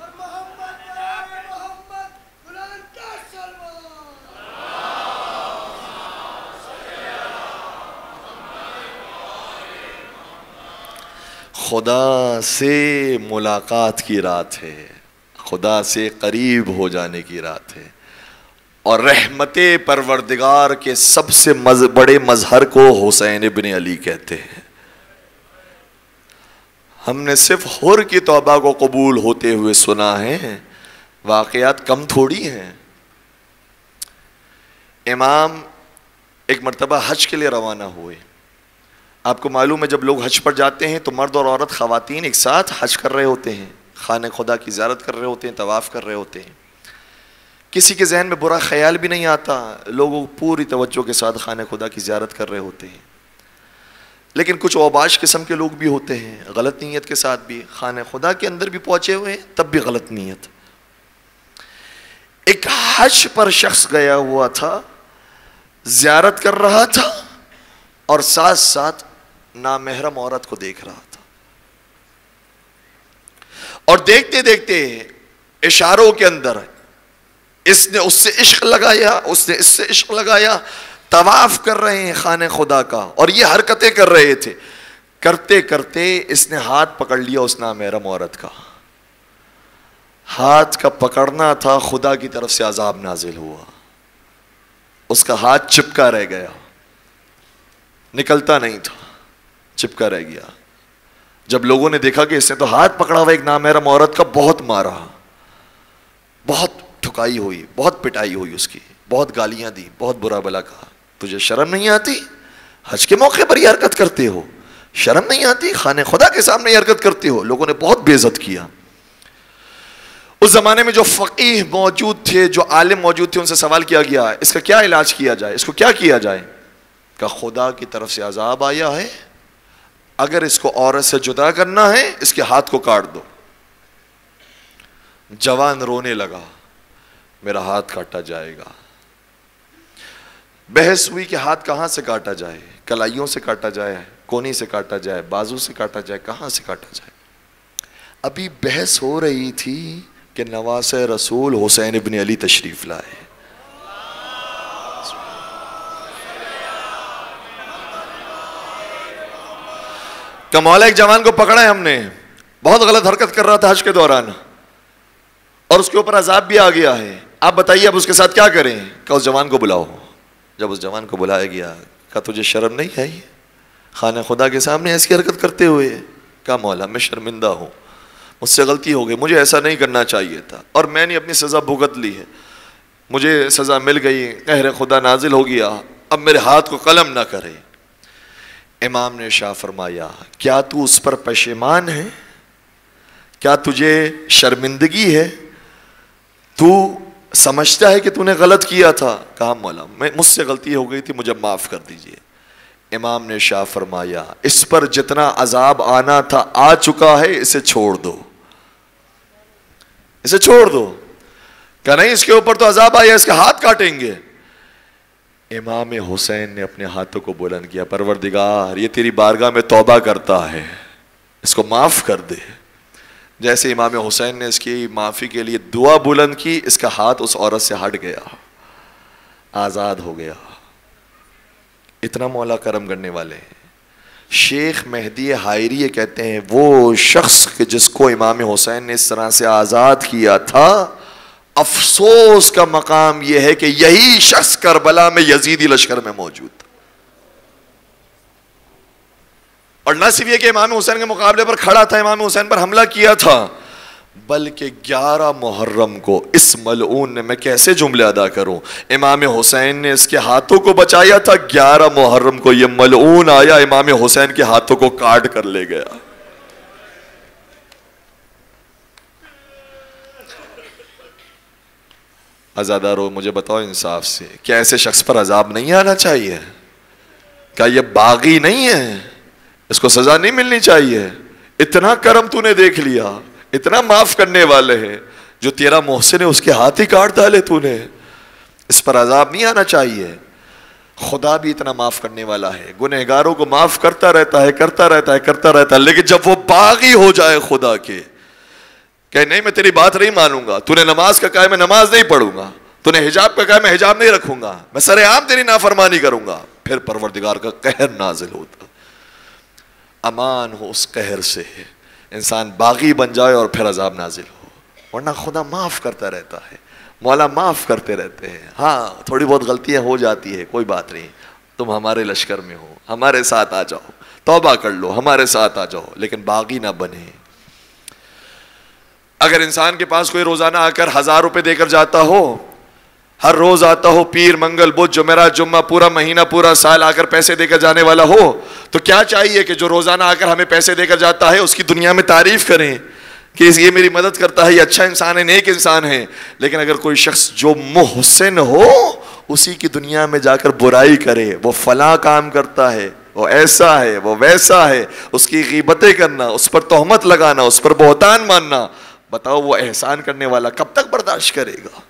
خدا سے ملاقات کی رات ہے, خدا سے قریب ہو جانے کی رات ہے, اور رحمت پروردگار کے سب سے بڑے مظہر کو حسین ابن علی کہتے ہیں. ہم نے صرف حر کی توبہ کو قبول ہوتے ہوئے سنا ہے, واقعات کم تھوڑی ہیں. امام ایک مرتبہ حج کے لیے روانہ ہوئے. آپ کو معلوم ہے جب لوگ حج پر جاتے ہیں تو مرد اور عورت خواتین ایک ساتھ حج کر رہے ہوتے ہیں, خانہ خدا کی زیارت کر رہے ہوتے ہیں, طواف کر رہے ہوتے ہیں. کسی کے ذہن میں برا خیال بھی نہیں آتا, لوگوں پوری توجہ کے ساتھ خانہ خدا کی زیارت کر رہے ہوتے ہیں. لیکن کچھ اوباش قسم کے لوگ بھی ہوتے ہیں, غلط نیت کے ساتھ بھی خانہ خدا کے اندر بھی پہنچے ہوئے ہیں, تب بھی غلط نیت. ایک حج پر شخص گیا ہوا تھا, زیارت کر رہا تھا اور ساتھ ساتھ نامحرم عورت کو دیکھ رہا تھا, اور دیکھتے دیکھتے اشاروں کے اندر اس نے اس سے عشق لگایا, اس نے اس سے عشق لگایا. طواف کر رہے ہیں خانہ خدا کا اور یہ حرکتیں کر رہے تھے. کرتے کرتے اس نے ہاتھ پکڑ لیا اس نامحرم عورت کا. ہاتھ کا پکڑنا تھا, خدا کی طرف سے عذاب نازل ہوا. اس کا ہاتھ چپکا رہ گیا, نکلتا نہیں تھا, چپکا رہ گیا. جب لوگوں نے دیکھا کہ اس نے تو ہاتھ پکڑا ہوا ایک نامحرم عورت کا, بہت مارا, بہت ٹھکائی ہوئی, بہت پٹائی ہوئی اس کی, بہت گالیاں دی, بہت برا بلا کہا. تجھے شرم نہیں آتی؟ حج کے موقع پر یہ حرکت کرتے ہو, شرم نہیں آتی؟ خانہ خدا کے سامنے یہ حرکت کرتے ہو. لوگوں نے بہت بے عزت کیا. اس زمانے میں جو فقیہ موجود تھے، جو عالم موجود تھے، ان سے سوال کیا گیا اس کا کیا علاج کیا جائے، اس کو کیا کیا جائے؟ کہ خدا کی طرف سے عذاب آیا ہے، اگر اس کو عورت سے جدا کرنا ہے اس کے ہاتھ کو کاٹ دو۔ جوان رونے لگا، میرا ہاتھ کاٹا جائے گا۔ بحث ہوئی کہ ہاتھ کہاں سے کاٹا جائے، کلائیوں سے کاٹا جائے، کونی سے کاٹا جائے، بازو سے کاٹا جائے، کہاں سے کاٹا جائے؟ ابھی بحث ہو رہی تھی کہ نواسہ رسول حسین ابن علی تشریف لائے۔ کہ مولا ایک جوان کو پکڑا ہے ہم نے، بہت غلط حرکت کر رہا تھا حج کے دوران، اور اس کے اوپر عذاب بھی آ گیا ہے، آپ بتائیے اب اس کے ساتھ کیا کریں؟ کہ اس جوان کو بلاؤ۔ جب اس جوان کو بلایا گیا، کہا تجھے شرم نہیں آئی خانہ خدا کے سامنے ایسی حرکت کرتے ہوئے؟ کہا مولا میں شرمندہ ہوں، مجھ سے غلطی ہو گئی، مجھے ایسا نہیں کرنا چاہیے تھا، اور میں نے اپنی سزا بھگت لی ہے، مجھے سزا مل گئی، قہر خدا نازل ہو گیا، اب میرے ہاتھ کو قلم نہ کرے۔ امام نے ارشاد فرمایا، کیا تو اس پر پشیمان ہے؟ کیا تجھے شرمندگی ہے؟ تو سمجھتا ہے کہ تو نے غلط کیا تھا؟ کہا مولا مجھ سے غلطی ہو گئی تھی، مجھے معاف کر دیجئے۔ امام نے ارشاد فرمایا، اس پر جتنا عذاب آنا تھا آ چکا ہے، اسے چھوڑ دو، اسے چھوڑ دو۔ کہ نہیں اس کے اوپر تو عذاب آیا، اس کے ہاتھ کاٹیں گے۔ امام حسین نے اپنے ہاتھوں کو بلند کیا، پروردگار یہ تیری بارگاہ میں توبہ کرتا ہے، اس کو معاف کر دے۔ جیسے امام حسین نے اس کی معافی کے لیے دعا بلند کی، اس کا ہاتھ اس عورت سے ہٹ گیا، آزاد ہو گیا۔ اتنا مولا کرم کرنے والے ہیں۔ شیخ مہدی حائری یہ کہتے ہیں، وہ شخص جس کو امام حسین نے اس طرح سے آزاد کیا تھا، افسوس کا مقام یہ ہے کہ یہی شخص کربلا میں یزیدی لشکر میں موجود تھا، اور نہ صرف یہ کہ امام حسین کے مقابلے پر کھڑا تھا، امام حسین پر حملہ کیا تھا، بلکہ 11 محرم کو اس ملعون نے، میں کیسے جملے ادا کروں، امام حسین نے اس کے ہاتھوں کو بچایا تھا، 11 محرم کو یہ ملعون آیا امام حسین کے ہاتھوں کو کاٹ کر لے گیا۔ عزادارو مجھے بتاؤ انصاف سے، کیا ایسے شخص پر عذاب نہیں آنا چاہیے؟ کیا یہ باغی نہیں ہے؟ اس کو سزا نہیں ملنی چاہیے؟ اتنا کرم تو نے دیکھ لیا، اتنا معاف کرنے والے ہیں، جو تیرا محسن ہے اس کے ہاتھ ہی کاٹ ڈالے تو نے، اس پر عذاب نہیں آنا چاہیے؟ خدا بھی اتنا معاف کرنے والا ہے، گنہگاروں کو معاف کرتا رہتا ہے، کرتا رہتا ہے، کرتا رہتا ہے، لیکن جب وہ باغی ہو جائے خدا کے، کہ نہیں میں تیری بات نہیں مانوں گا، تو نے نماز کا کہا ہے میں نماز نہیں پڑھوں گا، تو نے حجاب کا کہا ہے میں حجاب نہیں رکھوں گا، میں سر عام تیری نافرمانی کروں گا، پھر پروردگار کا قہر نازل ہوتا۔ امان ہو اس قہر سے، انسان باغی بن جائے اور پھر عذاب نازل ہو، ورنہ خدا معاف کرتا رہتا ہے، مولا معاف کرتے رہتے ہیں۔ ہاں تھوڑی بہت غلطیاں ہو جاتی ہے، کوئی بات نہیں، تم ہمارے لشکر میں ہو، ہمارے ساتھ آ جاؤ، توبہ کر لو، ہمارے ساتھ آ جاؤ، لیکن باغی نہ بنے۔ اگر انسان کے پاس کوئی روزانہ آ کر 1000 روپے دے کر جاتا ہو، ہر روز آتا ہو، پیر منگل بدھ جمعرات جمعہ، پورا مہینہ پورا سال آ کر پیسے دے کر جانے والا ہو، تو کیا چاہیے کہ جو روزانہ آ کر ہمیں پیسے دے کر جاتا ہے اس کی دنیا میں تعریف کریں کہ یہ میری مدد کرتا ہے، یہ اچھا انسان ہے، نیک انسان ہے۔ لیکن اگر کوئی شخص جو محسن ہو اسی کی دنیا میں جا کر برائی کرے، وہ فلاں کام کرتا ہے، وہ ایسا ہے، وہ ویسا ہے، اس کی غیبتیں کرنا، اس پر تہمت لگانا، اس پر بہتان ماننا، بتاؤ وہ احسان کرنے والا کب تک برداشت کرے گا؟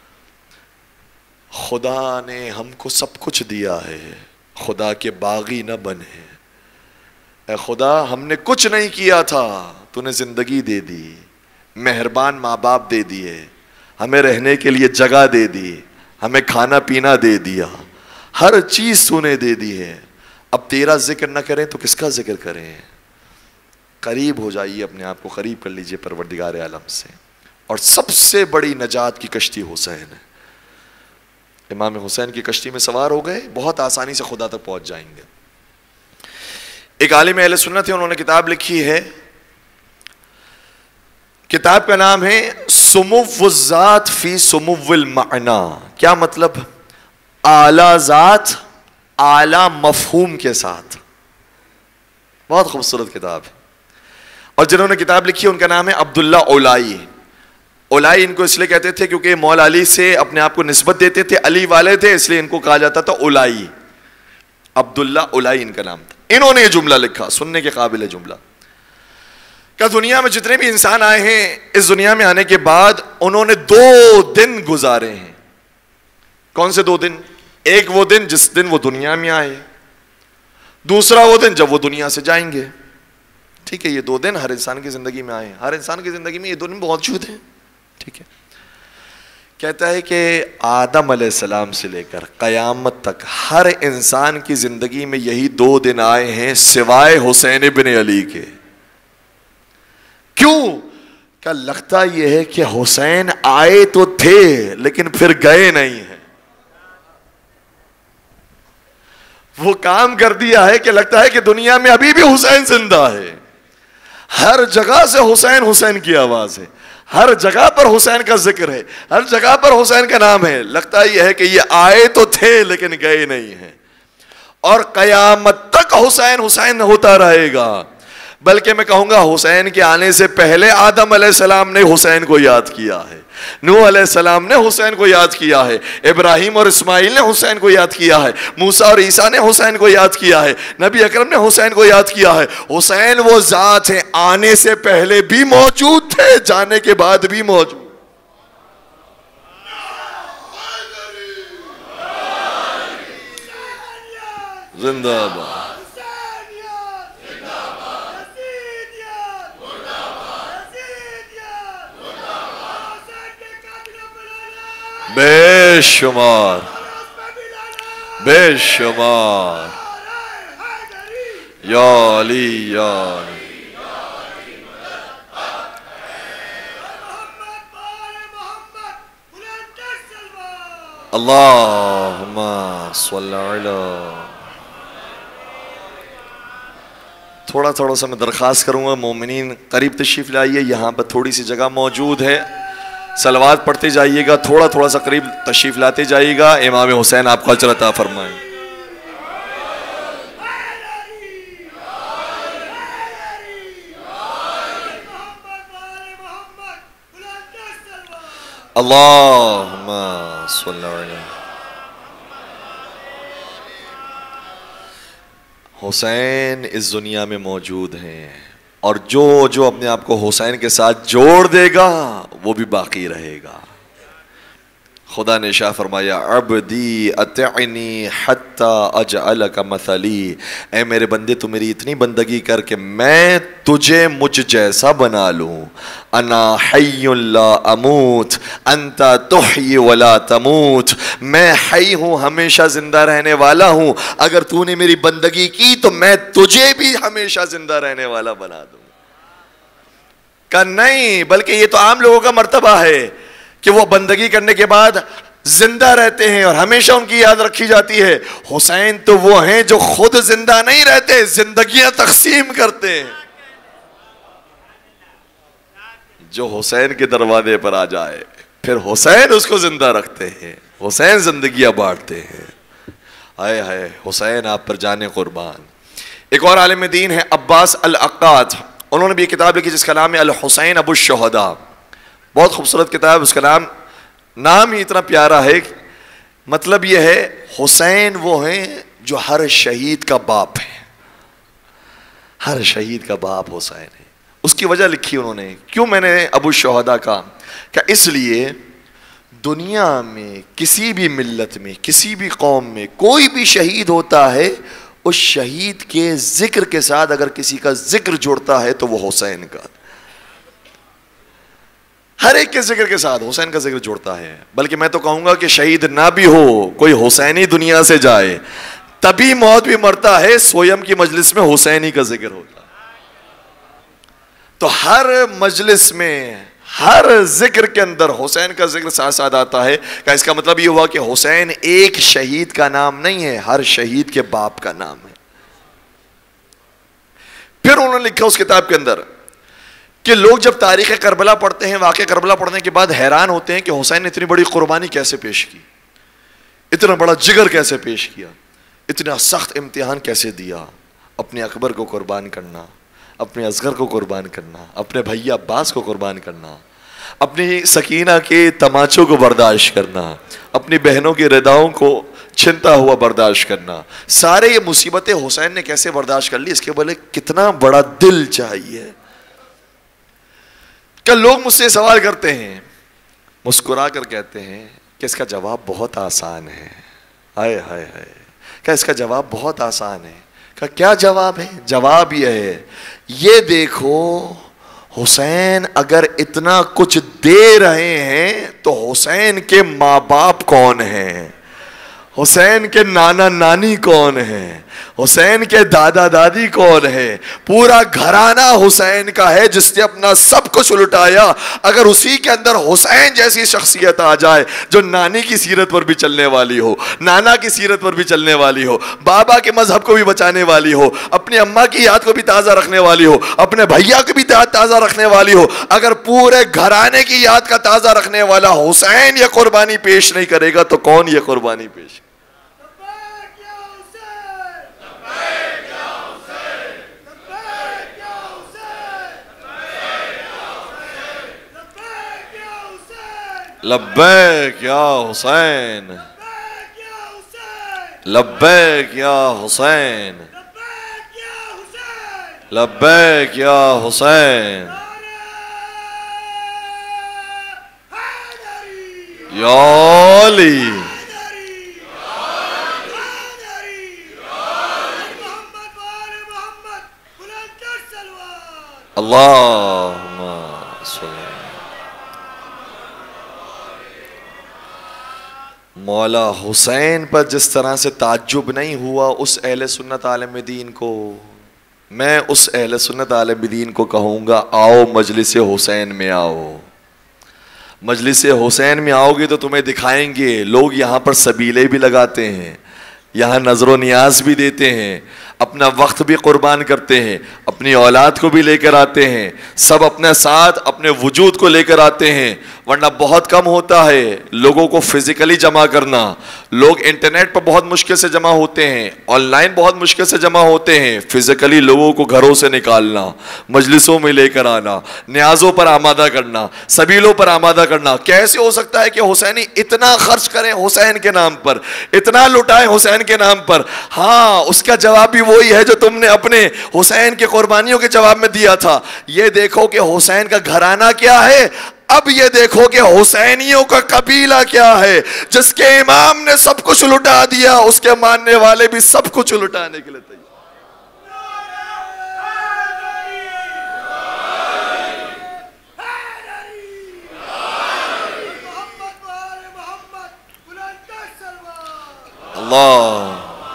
خدا نے ہم کو سب کچھ دیا ہے، خدا کے باغی نہ بنے۔ اے خدا ہم نے کچھ نہیں کیا تھا، تو نے زندگی دے دی، مہربان ماں باپ دے دیے، ہمیں رہنے کے لیے جگہ دے دی، ہمیں کھانا پینا دے دیا، ہر چیز تو نے دے دی ہے، اب تیرا ذکر نہ کریں تو کس کا ذکر کریں؟ قریب ہو جائیے، اپنے آپ کو قریب کر لیجئے پروردگار عالم سے، اور سب سے بڑی نجات کی کشتی حسین ہے۔ امام حسین کی کشتی میں سوار ہو گئے، بہت آسانی سے خدا تک پہنچ جائیں گے۔ ایک عالم اہل سنت ہے، انہوں نے کتاب لکھی ہے، کتاب کا نام ہے سمو الذات فی سمو المعنی۔ کیا مطلب؟ اعلیٰ ذات اعلیٰ مفہوم کے ساتھ۔ بہت خوبصورت کتاب ہے، اور جنہوں نے کتاب لکھی ان کا نام ہے عبداللہ اولائی۔ اولائی ان کو اس لیے کہتے تھے کیونکہ مولا علی سے اپنے آپ کو نسبت دیتے تھے، علی والے تھے، اس لیے ان کو کہا جاتا تھا اولائی. عبداللہ اولائی ان کا نام تھا. انہوں نے یہ جملہ لکھا، سننے کے قابل ہے جملہ، کہ دنیا میں جتنے بھی انسان آئے ہیں، اس دنیا میں آنے کے بعد انہوں نے 2 دن گزارے ہیں. کون سے 2 دن؟ ایک وہ دن جس دن وہ دنیا میں آئے، دوسرا وہ دن جب وہ دنیا سے جائیں گے. ٹھیک ہے، یہ 2 دن ہر انسان کی زندگی میں آئے ہیں، ہر انسان کی زندگی میں یہ 2 دن موجود ہیں. ٹھیک ہے. کہتا ہے کہ آدم علیہ السلام سے لے کر قیامت تک ہر انسان کی زندگی میں یہی 2 دن آئے ہیں سوائے حسین ابن علی کے. کیوں؟ کہ لگتا یہ ہے کہ حسین آئے تو تھے لیکن پھر گئے نہیں ہیں. وہ کام کر دیا ہے کہ لگتا ہے کہ دنیا میں ابھی بھی حسین زندہ ہے. ہر جگہ سے حسین حسین کی آواز ہے، ہر جگہ پر حسین کا ذکر ہے، ہر جگہ پر حسین کا نام ہے. لگتا یہ ہے کہ یہ آئے تو تھے لیکن گئے نہیں ہیں، اور قیامت تک حسین حسین ہوتا رہے گا. بلکہ میں کہوں گا حسین کے آنے سے پہلے آدم علیہ السلام نے حسین کو یاد کیا ہے، نوح علیہ السلام نے حسین کو یاد کیا ہے، ابراہیم اور اسماعیل نے حسین کو یاد کیا ہے، موسیٰ اور عیسیٰ نے حسین کو یاد کیا ہے، نبی اکرم نے حسین کو یاد کیا ہے. حسین وہ ذات ہے، آنے سے پہلے بھی موجود تھے، جانے کے بعد بھی موجود. زندہ باد. بے شمار بے شمار یا علی یا علی. اللہم صلی علی. تھوڑا سا میں درخواست کروں گا مومنین قریب تشریف لائیے، یہاں پر تھوڑی سی جگہ موجود ہے، صلوات پڑھتے جائیے گا، تھوڑا سا قریب تشریف لاتے جائیے گا. امام حسین آپ کو اجر عطا فرمائیں. اللہم صلی علی. حسین اس دنیا میں موجود ہیں، اور جو اپنے آپ کو حسین کے ساتھ جوڑ دے گا وہ بھی باقی رہے گا. خدا نے شاہ فرمایا عبدی اطعنی حتی اجعلک مثلی، اے میرے بندے تو میری اتنی بندگی کر کہ میں تجھے مجھ جیسا بنا لوں. انا حی لا اموت انت تحیی ولا تموت، میں حی ہوں، ہمیشہ زندہ رہنے والا ہوں، اگر تو نے میری بندگی کی تو میں تجھے بھی ہمیشہ زندہ رہنے والا بنا دوں. کہ نہیں، بلکہ یہ تو عام لوگوں کا مرتبہ ہے کہ وہ بندگی کرنے کے بعد زندہ رہتے ہیں اور ہمیشہ ان کی یاد رکھی جاتی ہے. حسین تو وہ ہیں جو خود زندہ نہیں رہتے، زندگیاں تقسیم کرتے ہیں. جو حسین کے دروازے پر آ جائے پھر حسین اس کو زندہ رکھتے ہیں، حسین زندگیاں بانٹتے ہیں. ہائے ہائے حسین آپ پر جانے قربان. ایک اور عالم دین ہے عباس العقاد، انہوں نے بھی ایک کتاب لکھی جس کا نام ہے الحسین ابو الشہداء. بہت خوبصورت کتاب، اس کا نام ہی اتنا پیارا ہے. مطلب یہ ہے حسین وہ ہیں جو ہر شہید کا باپ ہے، ہر شہید کا باپ حسین ہے. اس کی وجہ لکھی انہوں نے. کیوں میں نے ابو الشہداء کہا؟ کہ اس لیے دنیا میں کسی بھی ملت میں کسی بھی قوم میں کوئی بھی شہید ہوتا ہے، اس شہید کے ذکر کے ساتھ اگر کسی کا ذکر جڑتا ہے تو وہ حسین کا، ہر ایک کے ذکر کے ساتھ حسین کا ذکر جڑتا ہے. بلکہ میں تو کہوں گا کہ شہید نہ بھی ہو، کوئی حسینی دنیا سے جائے تبھی موت بھی مرتا ہے، سویم کی مجلس میں حسینی کا ذکر ہوتا ہے. تو ہر مجلس میں ہر ذکر کے اندر حسین کا ذکر ساتھ ساتھ آتا ہے. کہ اس کا مطلب یہ ہوا کہ حسین ایک شہید کا نام نہیں ہے، ہر شہید کے باپ کا نام ہے. پھر انہوں نے لکھا اس کتاب کے اندر کہ لوگ جب تاریخ کربلا پڑھتے ہیں، واقعہ کربلا پڑھنے کے بعد حیران ہوتے ہیں کہ حسین نے اتنی بڑی قربانی کیسے پیش کی، اتنا بڑا جگر کیسے پیش کیا، اتنا سخت امتحان کیسے دیا. اپنے اکبر کو قربان کرنا، اپنے اصغر کو قربان کرنا، اپنے بھائی عباس کو قربان کرنا، اپنی سکینہ کے تماچوں کو برداشت کرنا، اپنی بہنوں کی رداؤں کو چھنتا ہوا برداشت کرنا، سارے یہ مصیبتیں حسین نے کیسے برداشت کر لی، اس کے بولے کتنا بڑا دل چاہیے۔ کل لوگ مجھ سے سوال کرتے ہیں، مسکرا کر کہتے ہیں کہ اس کا جواب بہت آسان ہے، ہائے ہائے ہائے، کہ اس کا جواب بہت آسان ہے۔ کہ کیا جواب ہے؟ جواب یہ ہے، یہ دیکھو حسین اگر اتنا کچھ دے رہے ہیں تو حسین کے ماں باپ کون ہیں، حسین کے نانا نانی کون ہیں، حسین کے دادا دادی کون ہے، پورا گھرانہ حسین کا ہے جس نے اپنا سب کچھ لٹایا۔ اگر اسی کے اندر حسین جیسی شخصیت آ جائے جو نانی کی سیرت پر بھی چلنے والی ہو، نانا کی سیرت پر بھی چلنے والی ہو، بابا کے مذہب کو بھی بچانے والی ہو، اپنی اماں کی یاد کو بھی تازہ رکھنے والی ہو، اپنے بھیا کو بھی تازہ رکھنے والی ہو، اگر پورے گھرانے کی یاد کا تازہ رکھنے والا حسین یہ قربانی پیش نہیں کرے گا تو کون یہ قربانی پیش؟ لبیک یا حسین، لبیک یا حسین، لبیک یا حسین، یا علی، اللہم صلی۔ مولا حسین پر جس طرح سے تعجب نہیں ہوا اس اہل سنت عالم دین کو، میں اس اہل سنت عالم دین کو کہوں گا آؤ مجلس حسین میں آؤ۔ مجلس حسین میں آؤ گے تو تمہیں دکھائیں گے لوگ یہاں پر سبیلے بھی لگاتے ہیں، یہاں نظر و نیاز بھی دیتے ہیں، اپنا وقت بھی قربان کرتے ہیں، اپنی اولاد کو بھی لے کر آتے ہیں، سب اپنے ساتھ اپنے وجود کو لے کر آتے ہیں، ورنہ بہت کم ہوتا ہے لوگوں کو فزیکلی جمع کرنا۔ لوگ انٹرنیٹ پر بہت مشکل سے جمع ہوتے ہیں، آن لائن بہت مشکل سے جمع ہوتے ہیں، فزیکلی لوگوں کو گھروں سے نکالنا، مجلسوں میں لے کر آنا، نیازوں پر آمادہ کرنا، سبیلوں پر آمادہ کرنا۔ کیسے ہو سکتا ہے کہ حسینی اتنا خرچ کریں حسین کے نام پر، اتنا لٹائیں حسین کے نام پر؟ ہاں، اس کا جواب بھی وہی ہے جو تم نے اپنے حسین کے قربانیوں کے جواب میں دیا تھا۔ یہ دیکھو کہ حسین کا گھرانہ کیا ہے، اب یہ دیکھو کہ حسینیوں کا قبیلہ کیا ہے۔ جس کے امام نے سب کچھ لٹا دیا اس کے ماننے والے بھی سب کچھ لٹانے کے لیے تیار۔ اللہ،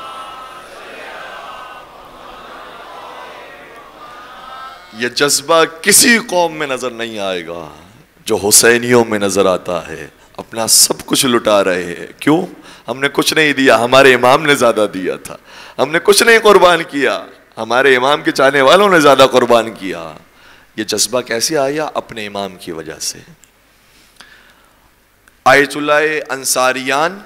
یہ جذبہ کسی قوم میں نظر نہیں آئے گا جو حسینیوں میں نظر آتا ہے۔ اپنا سب کچھ لٹا رہے ہیں، کیوں؟ ہم نے کچھ نہیں دیا، ہمارے امام نے زیادہ دیا تھا۔ ہم نے کچھ نہیں قربان کیا، ہمارے امام کے چاہنے والوں نے زیادہ قربان کیا۔ یہ جذبہ کیسے آیا؟ اپنے امام کی وجہ سے۔ آیت اللہ انصاریان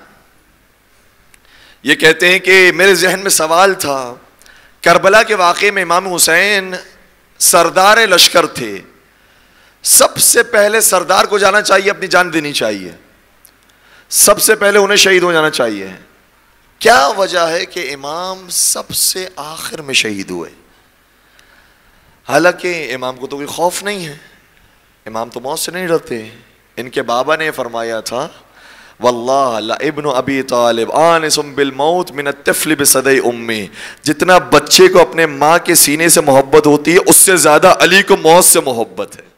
یہ کہتے ہیں کہ میرے ذہن میں سوال تھا، کربلا کے واقعے میں امام حسین سردار لشکر تھے، سب سے پہلے سردار کو جانا چاہیے، اپنی جان دینی چاہیے، سب سے پہلے انہیں شہید ہو جانا چاہیے۔ کیا وجہ ہے کہ امام سب سے آخر میں شہید ہوئے؟ حالانکہ امام کو تو کوئی خوف نہیں ہے، امام تو موت سے نہیں ڈرتے۔ ان کے بابا نے فرمایا تھا، واللہ لابن ابی طالب آنس بالموت من الطفل بصدی امی، جتنا بچے کو اپنے ماں کے سینے سے محبت ہوتی ہے اس سے زیادہ علی کو موت سے محبت ہے،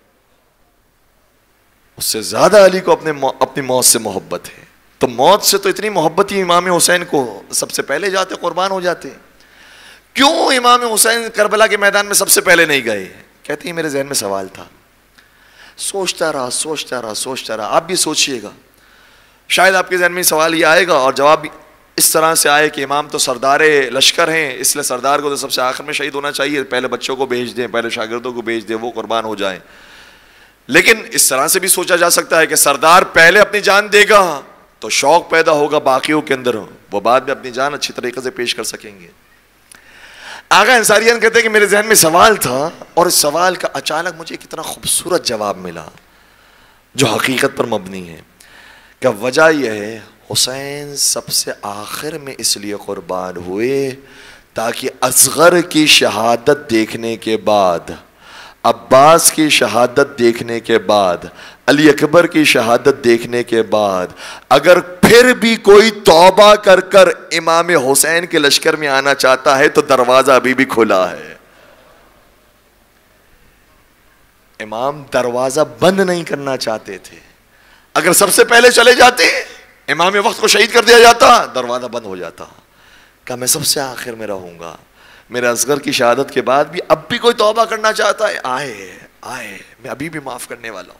اس سے زیادہ علی کو اپنی موت سے محبت ہے۔ تو موت سے تو اتنی محبت ہی امام حسین کو سب سے پہلے جاتے، قربان ہو جاتے۔ کیوں امام حسین کربلا کے میدان میں سب سے پہلے نہیں گئے؟ کہتے ہیں میرے ذہن میں سوال تھا، سوچتا رہا، آپ بھی سوچئے گا، شاید آپ کے ذہن میں سوال یہ آئے گا اور جواب بھی اس طرح سے آئے کہ امام تو سردار لشکر ہیں، اس لیے سردار کو تو سب سے آخر میں شہید ہونا چاہیے، پہلے بچوں کو بھیج دیں، پہلے شاگردوں کو بھیج دیں، وہ قربان ہو جائیں۔ لیکن اس طرح سے بھی سوچا جا سکتا ہے کہ سردار پہلے اپنی جان دے گا تو شوق پیدا ہوگا باقیوں کے اندر، وہ بعد میں اپنی جان اچھی طریقے سے پیش کر سکیں گے۔ آغا انصاریان کہتے ہیں کہ میرے ذہن میں سوال تھا اور اس سوال کا اچانک مجھے کتنا خوبصورت جواب ملا۔ جو حقیقت پر مبنی ہے، کہ وجہ یہ ہے حسین سب سے آخر میں اس لیے قربان ہوئے تاکہ اصغر کی شہادت دیکھنے کے بعد، عباس کی شہادت دیکھنے کے بعد، علی اکبر کی شہادت دیکھنے کے بعد اگر پھر بھی کوئی توبہ کر کر امام حسین کے لشکر میں آنا چاہتا ہے تو دروازہ ابھی بھی کھلا ہے۔ امام دروازہ بند نہیں کرنا چاہتے تھے، اگر سب سے پہلے چلے جاتے امام وقت کو شہید کر دیا جاتا، دروازہ بند ہو جاتا، کہ میں سب سے آخر میں رہوں گا، میرے اصغر کی شہادت کے بعد بھی اب بھی کوئی توبہ کرنا چاہتا ہے، آئے میں ابھی بھی معاف کرنے والا ہوں۔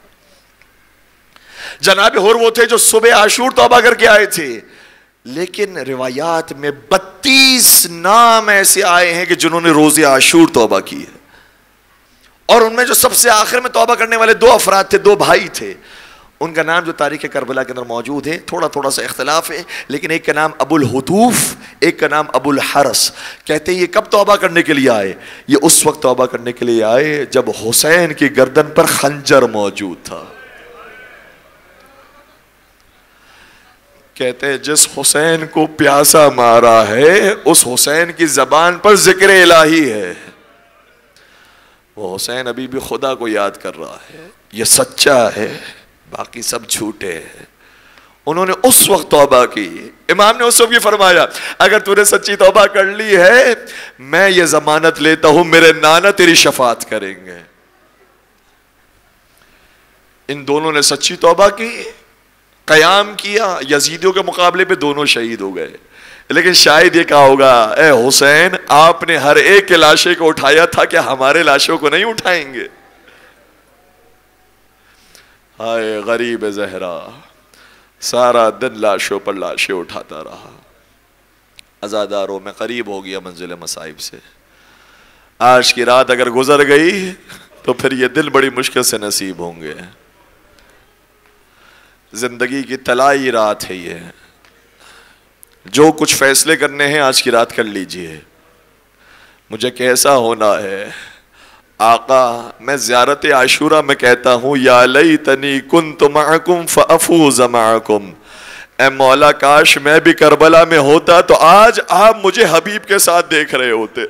جناب ہور وہ تھے جو صبح عاشور توبہ کر کے آئے تھے، لیکن روایات میں 32 نام ایسے آئے ہیں کہ جنہوں نے روز عاشور توبہ کی ہے، اور ان میں جو سب سے آخر میں توبہ کرنے والے 2 افراد تھے، 2 بھائی تھے، ان کا نام جو تاریخ کربلا کے اندر موجود ہے، تھوڑا سا اختلاف ہے، لیکن ایک کا نام ابو الحتوف، ایک کا نام ابو الحرس۔ کہتے ہیں یہ کب توبہ کرنے کے لیے آئے؟ یہ اس وقت توبہ کرنے کے لیے آئے جب حسین کی گردن پر خنجر موجود تھا۔ کہتے ہیں جس حسین کو پیاسا مارا ہے اس حسین کی زبان پر ذکر الہی ہے، وہ حسین ابھی بھی خدا کو یاد کر رہا ہے، یہ سچا ہے، باقی سب جھوٹے ہیں۔ انہوں نے اس وقت توبہ کی، امام نے اس وقت بھی فرمایا اگر تو نے سچی توبہ کر لی ہے میں یہ ضمانت لیتا ہوں میرے نانا تیری شفاعت کریں گے۔ ان دونوں نے سچی توبہ کی، قیام کیا، یزیدیوں کے مقابلے پہ دونوں شہید ہو گئے، لیکن شاید یہ کہا ہوگا اے حسین آپ نے ہر ایک کے لاشے کو اٹھایا تھا کہ ہمارے لاشوں کو نہیں اٹھائیں گے؟ ہائے غریب زہرا، سارا دن لاشوں پر لاشیں اٹھاتا رہا۔ عزاداروں میں قریب ہو گیا منزل مصائب سے، آج کی رات اگر گزر گئی تو پھر یہ دل بڑی مشکل سے نصیب ہوں گے۔ زندگی کی طلائی رات ہے یہ، جو کچھ فیصلے کرنے ہیں آج کی رات کر لیجئے۔ مجھے کیسا ہونا ہے آقا، میں زیارت عاشورہ میں کہتا ہوں یا لیتنی کنت معکم فافوز معکم، اے مولا کاش میں بھی کربلا میں ہوتا تو آج آپ مجھے حبیب کے ساتھ دیکھ رہے ہوتے،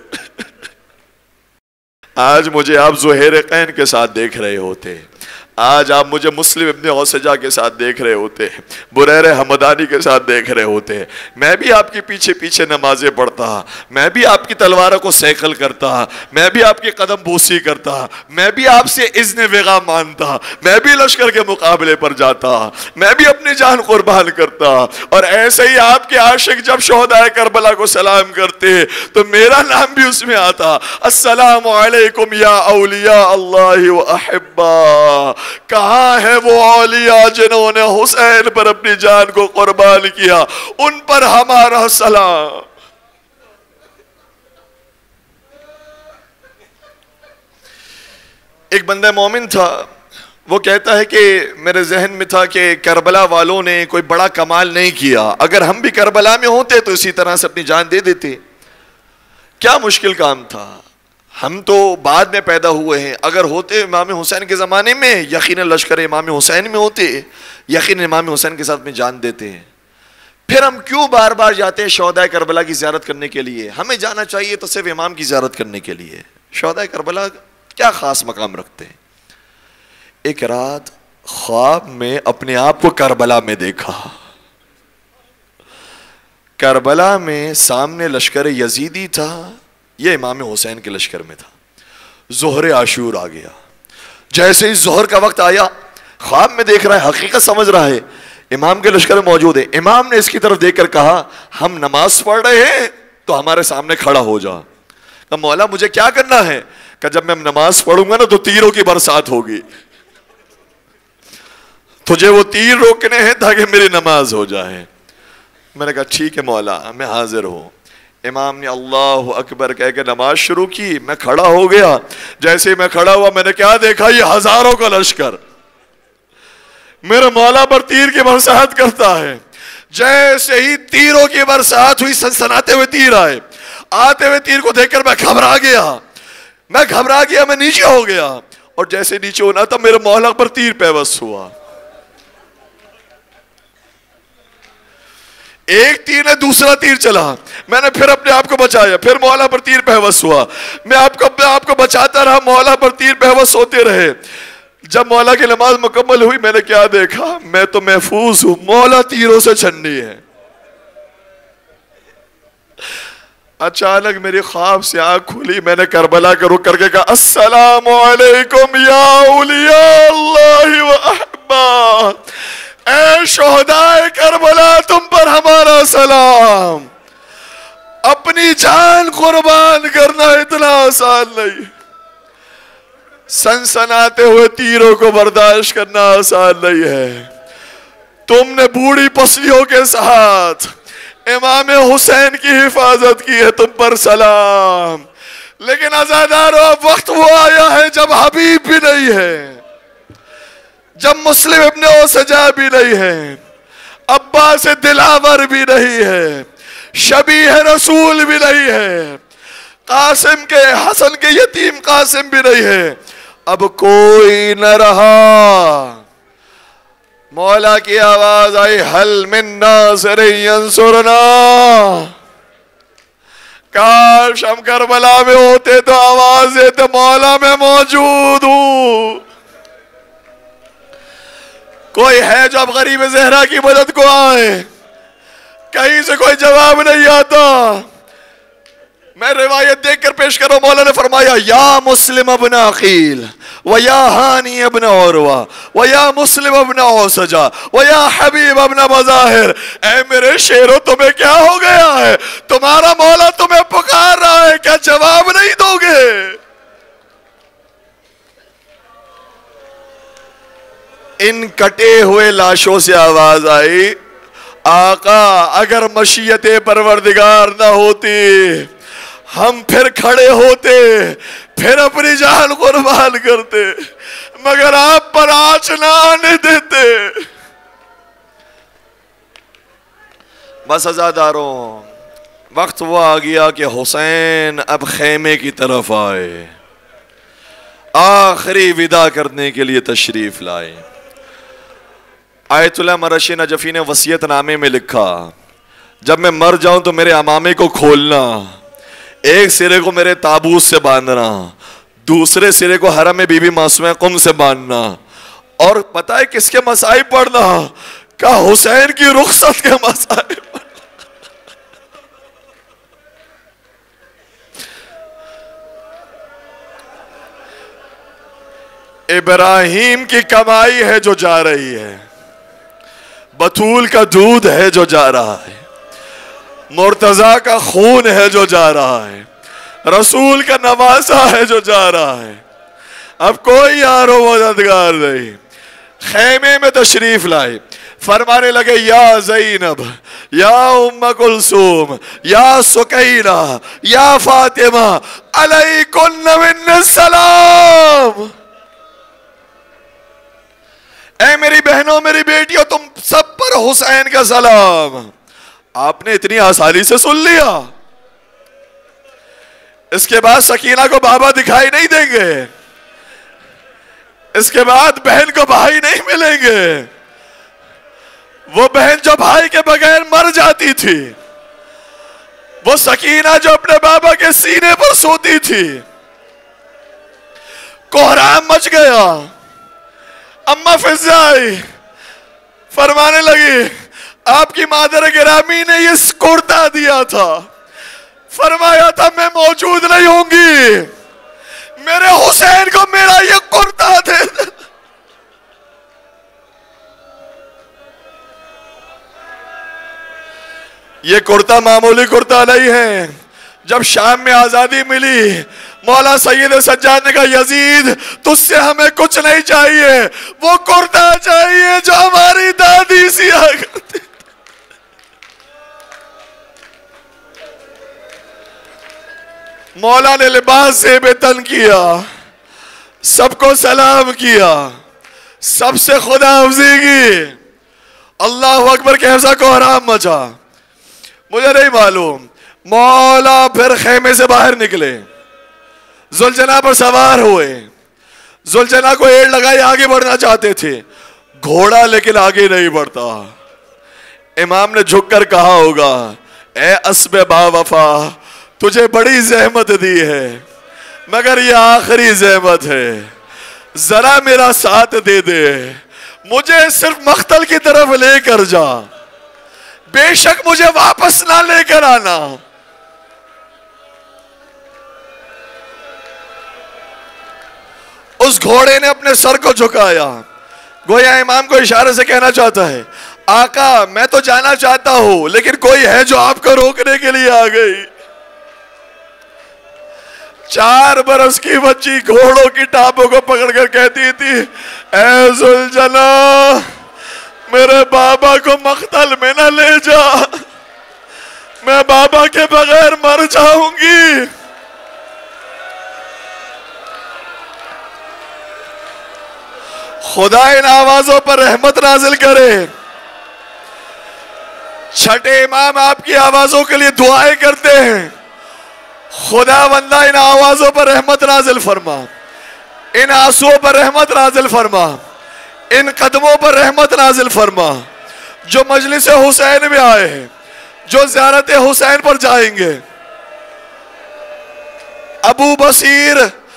آج مجھے آپ زہیر قین کے ساتھ دیکھ رہے ہوتے، آج آپ مجھے مسلم ابن غوثجہ کے ساتھ دیکھ رہے ہوتے، بریر حمدانی کے ساتھ دیکھ رہے ہوتے، میں بھی آپ کے پیچھے پیچھے نمازیں پڑھتا، میں بھی آپ کی تلواروں کو سیکل کرتا، میں بھی آپ کی قدم بوسی کرتا، میں بھی آپ سے اذن وغا مانتا، میں بھی لشکر کے مقابلے پر جاتا، میں بھی اپنی جان قربان کرتا، اور ایسے ہی آپ کے عاشق جب شہدائے کربلا کو سلام کرتے تو میرا نام بھی اس میں آتا، السلام علیکم یا اولیاء اللہ و احبا۔ کہاں ہے وہ اولیاء جنہوں نے حسین پر اپنی جان کو قربان کیا، ان پر ہمارا سلام۔ ایک بندہ مومن تھا، وہ کہتا ہے کہ میرے ذہن میں تھا کہ کربلا والوں نے کوئی بڑا کمال نہیں کیا، اگر ہم بھی کربلا میں ہوتے تو اسی طرح سے اپنی جان دے دیتے، کیا مشکل کام تھا، ہم تو بعد میں پیدا ہوئے ہیں، اگر ہوتے امام حسین کے زمانے میں یقیناً لشکر امام حسین میں ہوتے، یقیناً امام حسین کے ساتھ میں جان دیتے ہیں، پھر ہم کیوں بار بار جاتے ہیں شہدائے کربلا کی زیارت کرنے کے لیے؟ ہمیں جانا چاہیے تو صرف امام کی زیارت کرنے کے لیے۔ شہدائے کربلا کیا خاص مقام رکھتے ہیں؟ ایک رات خواب میں اپنے آپ کو کربلا میں دیکھا، کربلا میں سامنے لشکر یزیدی تھا، یہ امام حسین کے لشکر میں تھا، ظہر عاشور آ گیا، جیسے ہی ظہر کا وقت آیا خواب میں دیکھ رہا ہے، حقیقت سمجھ رہا ہے، امام کے لشکر میں موجود ہے، امام نے اس کی طرف دیکھ کر کہا ہم نماز پڑھ رہے ہیں تو ہمارے سامنے کھڑا ہو جا۔ کہ مولا مجھے کیا کرنا ہے؟ کہ جب میں نماز پڑھوں گا نا تو تیروں کی برسات ہوگی، تجھے وہ تیر روکنے ہیں تاکہ میری نماز ہو جائے۔ میں نے کہا ٹھیک ہے مولا میں حاضر ہوں۔ امام نے اللہ اکبر کہہ کے نماز شروع کی، میں کھڑا ہو گیا، جیسے ہی میں کھڑا ہوا میں نے کیا دیکھا؟ یہ ہزاروں کا لشکر میرے مولا پر تیر کی برسات کرتا ہے۔ جیسے ہی تیروں کی برسات ہوئی، سنسناتے ہوئے تیر آئے، آتے ہوئے تیر کو دیکھ کر میں گھبرا گیا، میں نیچے ہو گیا، اور جیسے نیچے ہونا تھا میرے مولا پر تیر پیوست ہوا۔ ایک تیر نے دوسرا تیر چلا، میں نے پھر اپنے آپ کو بچایا، پھر مولا پر تیر بہوس ہوا، میں اپنے آپ کو بچاتا رہا، مولا پر تیر بہوس ہوتے رہے۔ جب مولا کی نماز مکمل ہوئی میں نے کیا دیکھا، میں تو محفوظ ہوں، مولا تیروں سے چھنی ہے۔ اچانک میری خواب سے آنکھ کھلی، میں نے کربلا کا رخ کر کے کہا السلام علیکم یا اولیاء اللہ و احباب، اے شہدائے کربلا تم پر ہمارا سلام۔ اپنی جان قربان کرنا اتنا آسان نہیں، سنسناتے ہوئے تیروں کو برداشت کرنا آسان نہیں ہے۔ تم نے بوڑھی پسلیوں کے ساتھ امام حسین کی حفاظت کی ہے، تم پر سلام۔ لیکن عزادارو اب وقت وہ آیا ہے جب حبیب بھی نہیں ہے، جب مسلم ابن اوسجا بھی نہیں ہے، عباس دلاور بھی نہیں ہے، شبیہ رسول بھی نہیں ہے، قاسم کے حسن کے یتیم قاسم بھی نہیں ہے، اب کوئی نہ رہا۔ مولا کی آواز آئی حل من ناصر ینصرنا، کاش ہم کربلا میں ہوتے تو آواز دیتے مولا میں موجود ہوں۔ کوئی ہے جو اب غریب زہرا کی مدد کو آئے؟ کہیں سے کوئی جواب نہیں آتا۔ میں روایت دیکھ کر پیش کروں، مولا نے فرمایا یا مسلم ابن عقیل ویا ہانی ابن عروہ ویا مسلم ابن اوسجا ویا حبیب ابن مظاہر، اے میرے شیرو تمہیں کیا ہو گیا ہے؟ تمہارا مولا تمہیں پکار رہا ہے، کیا جواب نہیں دو گے؟ ان کٹے ہوئے لاشوں سے آواز آئی آقا اگر مشیت پروردگار نہ ہوتی ہم پھر کھڑے ہوتے، پھر اپنی جان قربان کرتے، مگر آپ پر آنچ نہ آنے دیتے۔ بس عزاداروں وقت وہ آ گیا کہ حسین اب خیمے کی طرف آئے، آخری ودا کرنے کے لیے تشریف لائے۔ آیت اللہ مرشی نجفی نے وصیت نامے میں لکھا جب میں مر جاؤں تو میرے امامے کو کھولنا، ایک سرے کو میرے تابوت سے باندھنا، دوسرے سرے کو حرم بی بی معصومہ قم سے باندھنا، اور پتہ ہے کس کے مصائب پڑھنا؟ کہ حسین کی رخصت کے مصائب۔ ابراہیم کی کمائی ہے جو جا رہی ہے، بطول کا دودھ ہے جو جا رہا ہے، مرتضیٰ کا خون ہے جو جا رہا ہے، رسول کا نواسہ ہے جو جا رہا ہے، اب کوئی یار و مددگار نہیں۔ خیمے میں تشریف لائے، فرمانے لگے یا زینب یا ام کلثوم یا سکینہ یا فاطمہ علیکن من السلام، اے میری بہنوں میری بیٹیوں تم سب پر حسین کا سلام۔ آپ نے اتنی آسانی سے سن لیا؟ اس کے بعد سکینہ کو بابا دکھائی نہیں دیں گے، اس کے بعد بہن کو بھائی نہیں ملیں گے، وہ بہن جو بھائی کے بغیر مر جاتی تھی، وہ سکینہ جو اپنے بابا کے سینے پر سوتی تھی، کوہرام مچ گیا۔ اماں فضہ آئی، فرمانے لگی آپ کی مادر گرامی نے یہ کرتا دیا تھا، فرمایا تھا میں موجود نہیں ہوں گی، میرے حسین کو میرا یہ کرتا دے۔ یہ کرتا معمولی کرتا نہیں ہے۔ جب شام میں آزادی ملی مولا سید سجاد نے کہا یزید تجھ سے ہمیں کچھ نہیں چاہیے، وہ کرتا چاہیے جو ہماری دادی سیا کرتی۔ مولا نے لباس سے بے تن کیا، سب کو سلام کیا، سب سے خدا حافظی کی، اللہ اکبر کے حفظہ کو حرام مچا۔ مجھے نہیں معلوم، مولا پھر خیمے سے باہر نکلے، ذوالجناح پر سوار ہوئے، ذوالجناح کو ایڑ لگائی، آگے بڑھنا چاہتے تھے، گھوڑا لیکن آگے نہیں بڑھتا، امام نے جھک کر کہا ہوگا اے اسب با وفا تجھے بڑی زحمت دی ہے مگر یہ آخری زحمت ہے، ذرا میرا ساتھ دے دے، مجھے صرف مقتل کی طرف لے کر جا، بے شک مجھے واپس نہ لے کر آنا۔ اس گھوڑے نے اپنے سر کو جھکایا، گویا امام کو اشارے سے کہنا چاہتا ہے آقا میں تو جانا چاہتا ہوں لیکن کوئی ہے جو آپ کو روکنے کے لیے آ گئی۔ 4 برس کی بچی گھوڑوں کی ٹانپوں کو پکڑ کر کہتی تھی اے ذوالجلال میرے بابا کو مقتل میں نہ لے جا، میں بابا کے بغیر مر جاؤں گی۔ خدا ان آوازوں پر رحمت نازل کرے۔ چھٹے امام آپ کی آوازوں کے لیے دعائیں کرتے ہیں، خدا بندہ ان آوازوں پر رحمت نازل فرما، ان آنسوؤں پر رحمت نازل فرما، ان قدموں پر رحمت نازل فرما جو مجلس حسین میں آئے ہیں، جو زیارت حسین پر جائیں گے۔ ابو بصیر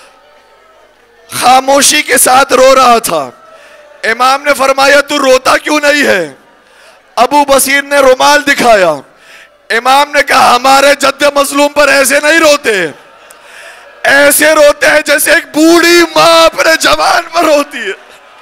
خاموشی کے ساتھ رو رہا تھا، امام نے فرمایا تو روتا کیوں نہیں ہے؟ ابو بصیر نے رومال دکھایا، امام نے کہا ہمارے جد مظلوم پر ایسے نہیں روتے، ایسے روتے ہیں جیسے ایک بوڑھی ماں اپنے جوان پر روتی ہے۔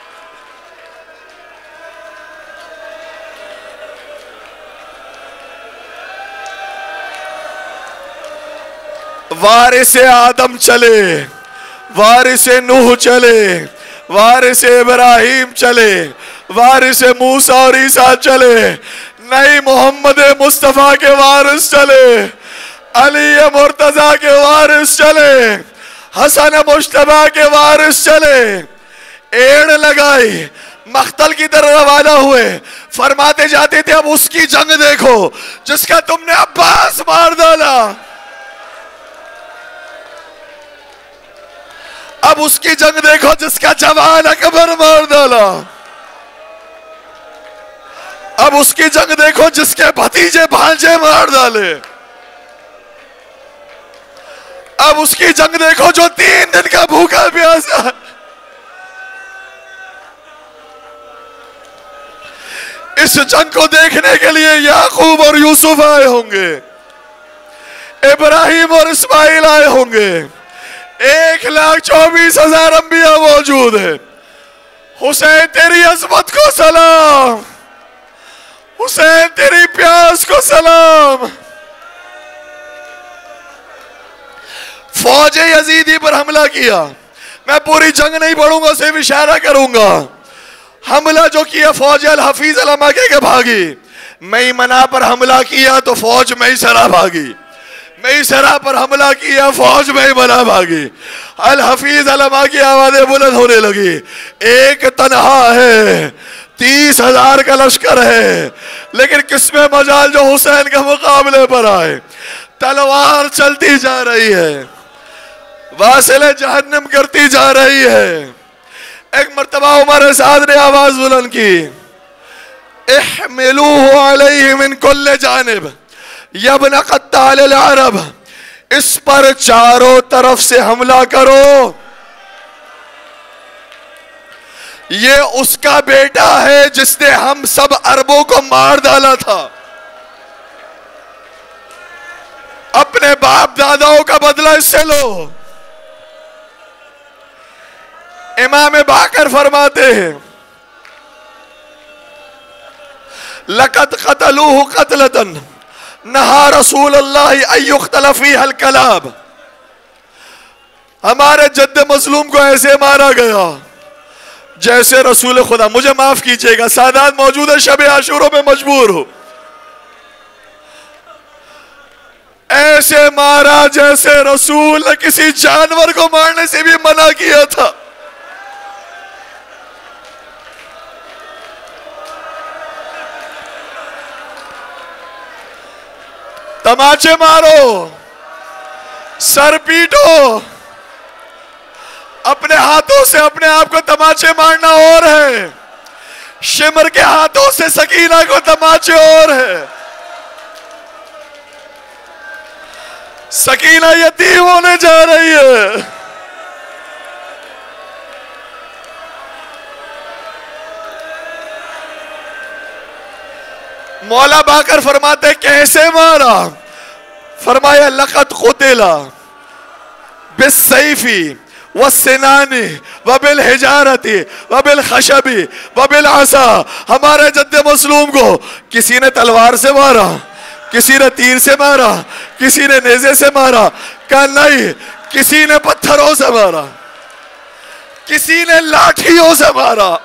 وارث آدم چلے، وارث نوح چلے، وارث ابراہیم چلے، وارث موسیٰ اور عیسیٰ چلے، نئی محمد مصطفیٰ کے وارث چلے، علی مرتضیٰ کے وارث چلے، حسن مجتبیٰ کے وارث چلے، ایڑ لگائی مقتل کی طرح روانہ ہوئے، فرماتے جاتے تھے اب اس کی جنگ دیکھو جس کا تم نے عباس مار ڈالا، اب اس کی جنگ دیکھو جس کا جوان اکبر مار ڈالا، اب اس کی جنگ دیکھو جس کے بھتیجے بھانجے مار ڈالے، اب اس کی جنگ دیکھو جو 3 دن کا بھوکا پیاسا۔ اس جنگ کو دیکھنے کے لیے یعقوب اور یوسف آئے ہوں گے، ابراہیم اور اسماعیل آئے ہوں گے، 1,24,000 انبیاء موجود ہیں۔ حسین تیری عظمت کو سلام، حسین تیری پیاس کو سلام۔ فوج یزیدی پر حملہ کیا، میں پوری جنگ نہیں پڑھوں گا، صرف اشارہ کروں گا۔ حملہ جو کیا فوج الحفیظ علماء کے بھاگی، میمنہ پر حملہ کیا تو فوج میسرہ بھاگی، میسرہ پر حملہ کیا فوج میمنہ بھاگی، الحفیظ علماء کی آوازیں بلند ہونے لگی، ایک تنہا ہے 30,000 کا لشکر ہے، لیکن کس میں مجال جو حسین کے مقابلے پر آئے، تلوار چلتی جا رہی ہے، واصل جہنم کرتی جا رہی ہے۔ ایک مرتبہ عمر سعد نے آواز بلند کی احملوه علیہ من کل جانب یا ابن قتال العرب، اس پر چاروں طرف سے حملہ کرو، یہ اس کا بیٹا ہے جس نے ہم سب عربوں کو مار ڈالا تھا، اپنے باپ داداؤں کا بدلہ اس سے لو۔ امام باقر فرماتے ہیں لَقَدْ قَتَلُوهُ قَتْلَةً نَهَا رسول اللہ أَن يُقْتَلَ فِيهَا الْكَلَابِ، ہمارے جد مظلوم کو ایسے مارا گیا جیسے رسول خدا، مجھے معاف کیجئے گا سادات موجود ہے، شب عاشورہ میں مجبور ہو، ایسے مارا جیسے رسول نے کسی جانور کو مارنے سے بھی منع کیا تھا۔ تماچے مارو، سر پیٹو، اپنے ہاتھوں سے اپنے آپ کو تماچے مارنا اور ہے، شمر کے ہاتھوں سے سکینہ کو تماچے اور ہے. سکینہ یتیم ہونے جا رہی ہے. مولا باقر فرماتے کیسے مارا؟ فرمایا لقد قتلا بالسیف والسنان وبالحجارت وبالخشب وبالعصا. ہمارے جد مظلوم کو کسی نے تلوار سے مارا، کسی نے تیر سے مارا، کسی نے نیزے سے مارا. کہا نہیں، کسی نے پتھروں سے مارا، کسی نے لاٹھیوں سے مارا.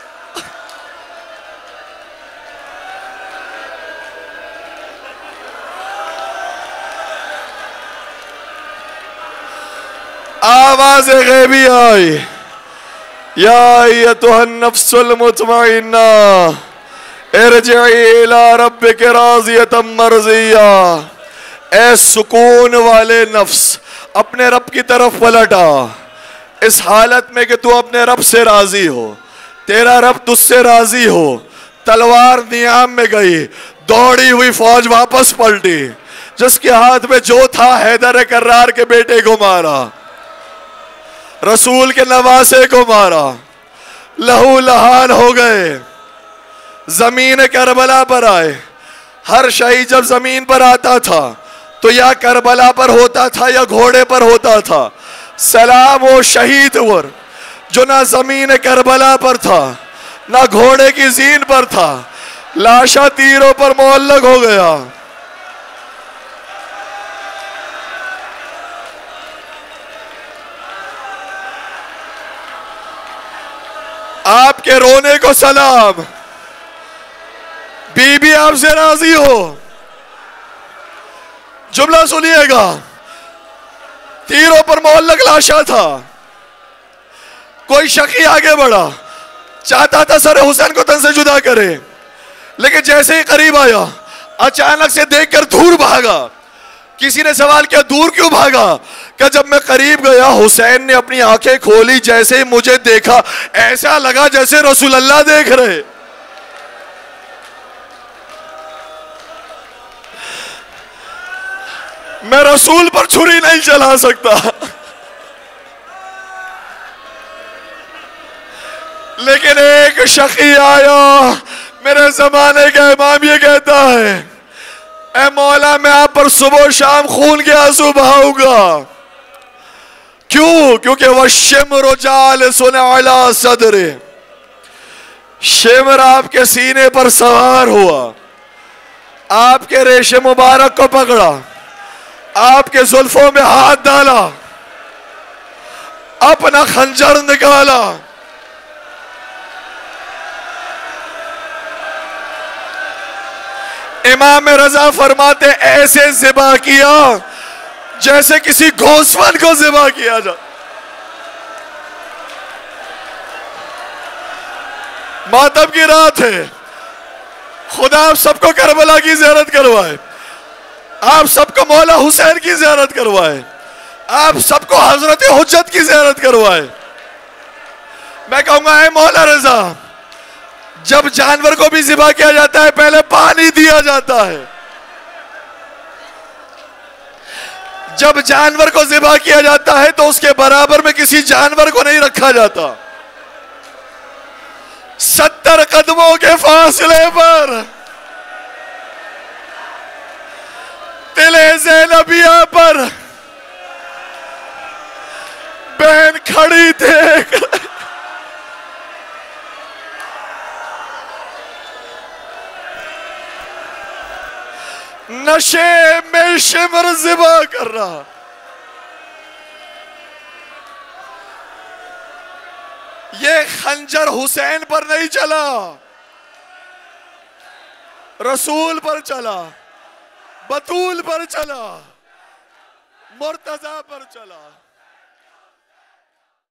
آواز غیبی آئی، یا ایتھا النفس المطمئنہ ارجعی الی ربک راضیۃ مرضیہ. اے سکون والے نفس، اپنے رب کی طرف پلٹا اس حالت میں کہ تو اپنے رب سے راضی ہو، تیرا رب تجھ سے راضی ہو. تلوار نیام میں گئی، دوڑی ہوئی فوج واپس پلٹی. جس کے ہاتھ میں جو تھا حیدر کرار کے بیٹے کو مارا، رسول کے نواسے کو مارا. لہو لہان ہو گئے. زمین کربلا پر آئے. ہر شہید جب زمین پر آتا تھا تو یا کربلا پر ہوتا تھا یا گھوڑے پر ہوتا تھا. سلام وہ شہید ور جو نہ زمین کربلا پر تھا نہ گھوڑے کی زین پر تھا، لاشا تیروں پر معلق ہو گیا. آپ کے رونے کو سلام. بی بی آپ سے راضی ہو. جملہ سنیے گا. تیروں پر معلق لاشا تھا. کوئی شقی آگے بڑھا، چاہتا تھا سر حسین کو تن سے جدا کرے، لیکن جیسے ہی قریب آیا اچانک سے دیکھ کر دور بھاگا. کسی نے سوال کیا دور کیوں بھاگا؟ کہ جب میں قریب گیا حسین نے اپنی آنکھیں کھولی، جیسے ہی مجھے دیکھا ایسا لگا جیسے رسول اللہ دیکھ رہے. میں رسول پر چھری نہیں چلا سکتا، لیکن ایک شقی آیا. میرے زمانے کا امام یہ کہتا ہے اے مولا میں آپ پر صبح و شام خون کے آنسو بہاؤں گا. کیوں؟ کیونکہ وہ شمر جالس علی صدر، شمر آپ کے سینے پر سوار ہوا، آپ کے ریش مبارک کو پکڑا، آپ کے زلفوں میں ہاتھ ڈالا، اپنا خنجر نکالا. امام رضا فرماتے ایسے ذبح کیا جیسے کسی گوسفند کو ذبح کیا جا. ماتم کی رات ہے. خدا آپ سب کو کربلا کی زیارت کروائے، آپ سب کو مولا حسین کی زیارت کروائے، آپ سب کو حضرت حجت کی زیارت کروائے. میں کہوں گا اے مولا رضا، جب جانور کو بھی ذبح کیا جاتا ہے پہلے پانی دیا جاتا ہے. جب جانور کو ذبح کیا جاتا ہے تو اس کے برابر میں کسی جانور کو نہیں رکھا جاتا. 70 قدموں کے فاصلے پر تل زینبیہ پر بہن کھڑی دیکھ نشے میں شمر ذبح کر رہا. یہ خنجر حسین پر نہیں چلا، رسول پر چلا، بطول پر چلا، مرتضی پر چلا.